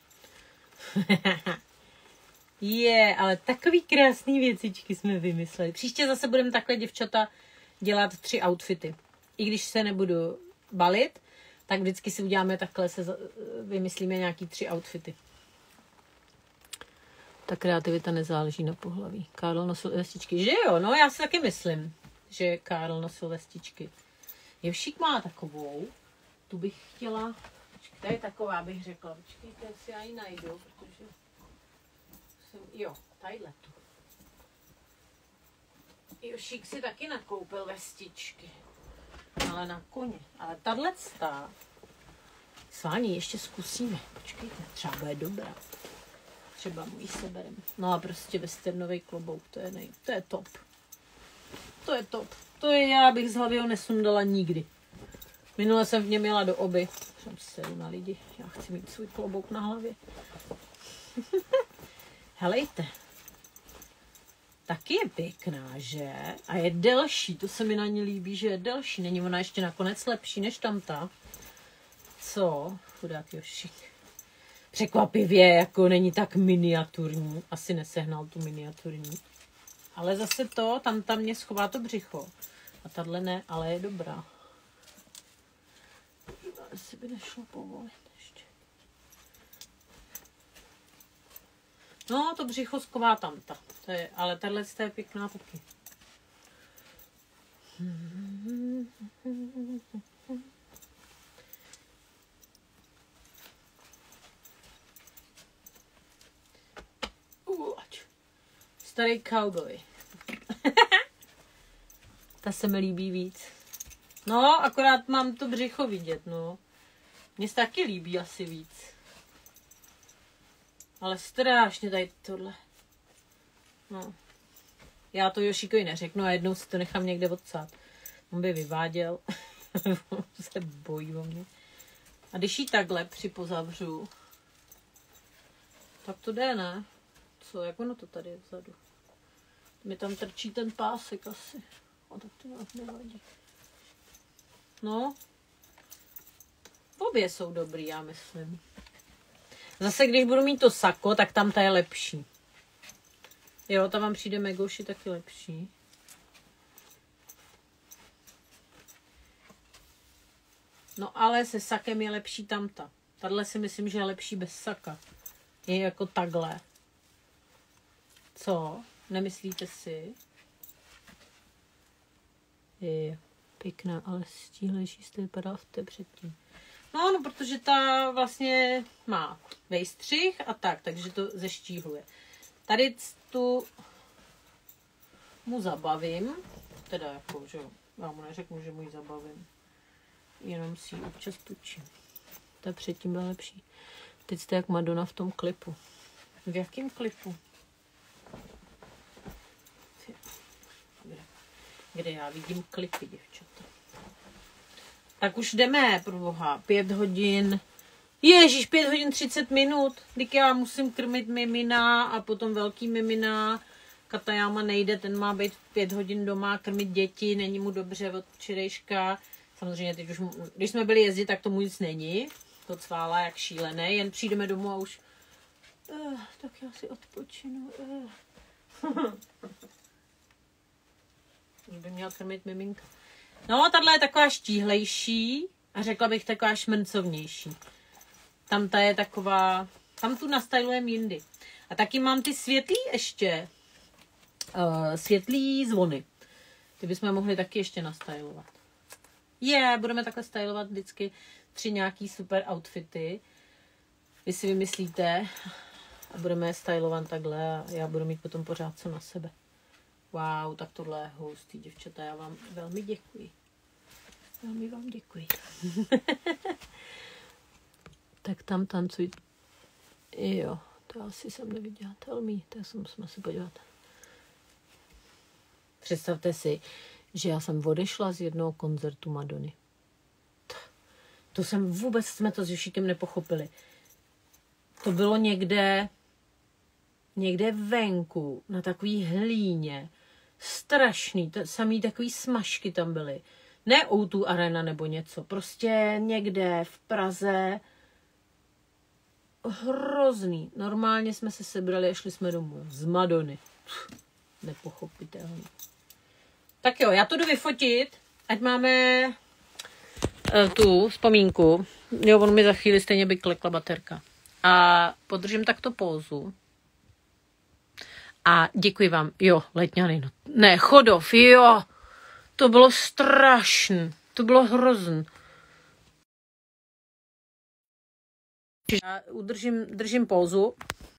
S1: Ale takový krásný věcičky jsme vymysleli. Příště zase budeme takhle, děvčata, dělat 3 outfity. I když se nebudu balit, tak vždycky si uděláme takhle, vymyslíme nějaký 3 outfity. Ta kreativita nezáleží na pohlaví. Karl nosil vestičky. Že jo, no já si taky myslím, že Karl nosil vestičky. Jevšík má takovou, tu bych chtěla, to je taková, bych řekla, počkejte, si já ji najdu, protože jo, tadyhle tu. Jevšík si taky nakoupil vestičky, ale na koně. Ale tato s vámi ještě zkusíme, počkejte, třeba bude dobrá. Třeba mu ji seberem. No a prostě westernový klobouk, to je top. To je top. To je, já bych z hlavy ho nesundala nikdy. Minule jsem v něm jela do oby. Jsem sedu na lidi. Já chci mít svůj klobouk na hlavě. Helejte. Taky je pěkná, že? A je delší. To se mi na ní líbí, že je delší. Není ona ještě nakonec lepší než tamta? Co? Chudák Jošík. Překvapivě, jako není tak miniaturní. Asi nesehnal tu miniaturní. Ale zase tam mě schová to břicho. A tahle ne, ale je dobrá. Asi by nešlo povolit ještě. No, to břicho schová tamta. Ale tahle je pěkná taky. Starý cowboy. Ta se mi líbí víc. No, akorát mám to břicho vidět, no. Mně se taky líbí asi víc. Ale strašně tady tohle. No. Já to Jošíkovi neřeknu a jednou si to nechám někde odsát. On by vyváděl. Se bojí o mě. A když ji takhle připozavřu, tak to jde, ne? Co, jak ono to tady je vzadu? Mi tam trčí ten pásek asi. O, tak to nevadí. No. Obě jsou dobrý, já myslím. Zase, když budu mít to sako, tak tam ta je lepší. Jo, tam vám přijde Megoši taky lepší. No ale se sakem je lepší tamta. Tahle si myslím, že je lepší bez saka. Je jako takhle. Co? Nemyslíte si? Je pěkná, ale stíhlejší jste vypadala v té předtím. No, protože ta vlastně má vejstřih a tak, takže to zeštíhluje. Tady tu mu zabavím, teda jako, že jo, já mu neřeknu, že mu ji zabavím. Jenom si ji občas tučím. Ta předtím byla lepší. Teď jste jak Madonna v tom klipu. V jakém klipu? Kde já vidím klipy, děvčata. Tak už jdeme, proboha. 5 hodin. Ježíš, 5 hodin 30 minut. Teď já musím krmit mimina a potom velký mimina. Katajáma nejde, ten má být 5 hodin doma, krmit děti, není mu dobře od včerejška. Samozřejmě teď už, když jsme byli jezdit, tak tomu nic není. To cvála jak šílené, jen přijdeme domů a už... tak já si odpočinu. Už by měl krmit miminka. No, tahle je taková štíhlejší a řekla bych taková šmrncovnější. Tam ta je taková... Tam tu nastylujem jindy. A taky mám ty světlý ještě. Světlý zvony. Ty bychom mohli taky ještě nastylovat. Budeme takhle stylovat vždycky 3 nějaký super outfity. Vy si vymyslíte a budeme je stylovat takhle a já budu mít potom pořád co na sebe. Wow, tak tohle je hustý, děvčata, já vám velmi děkuji. Velmi vám děkuji. Tak tam tancuj. Jo, to asi jsem neviděla. Tell me, tak jsme se podívat. Představte si, že já jsem odešla z jednoho koncertu Madony. To jsme to s Jošíkem nepochopili. To bylo někde venku, na takový hlíně. Strašný, samý takový smažky tam byly. Ne O2 Arena nebo něco, prostě někde v Praze. Hrozný. Normálně jsme se sebrali a šli jsme domů. Z Madony. Nepochopitelný. Tak jo, já to jdu vyfotit, ať máme tu vzpomínku. Jo, on mi za chvíli stejně by klekla baterka. A podržím takto pózu. A děkuji vám. Jo, Letňany. No. Ne, Chodov, jo. To bylo strašný. To bylo hrozný. Já držím pózu.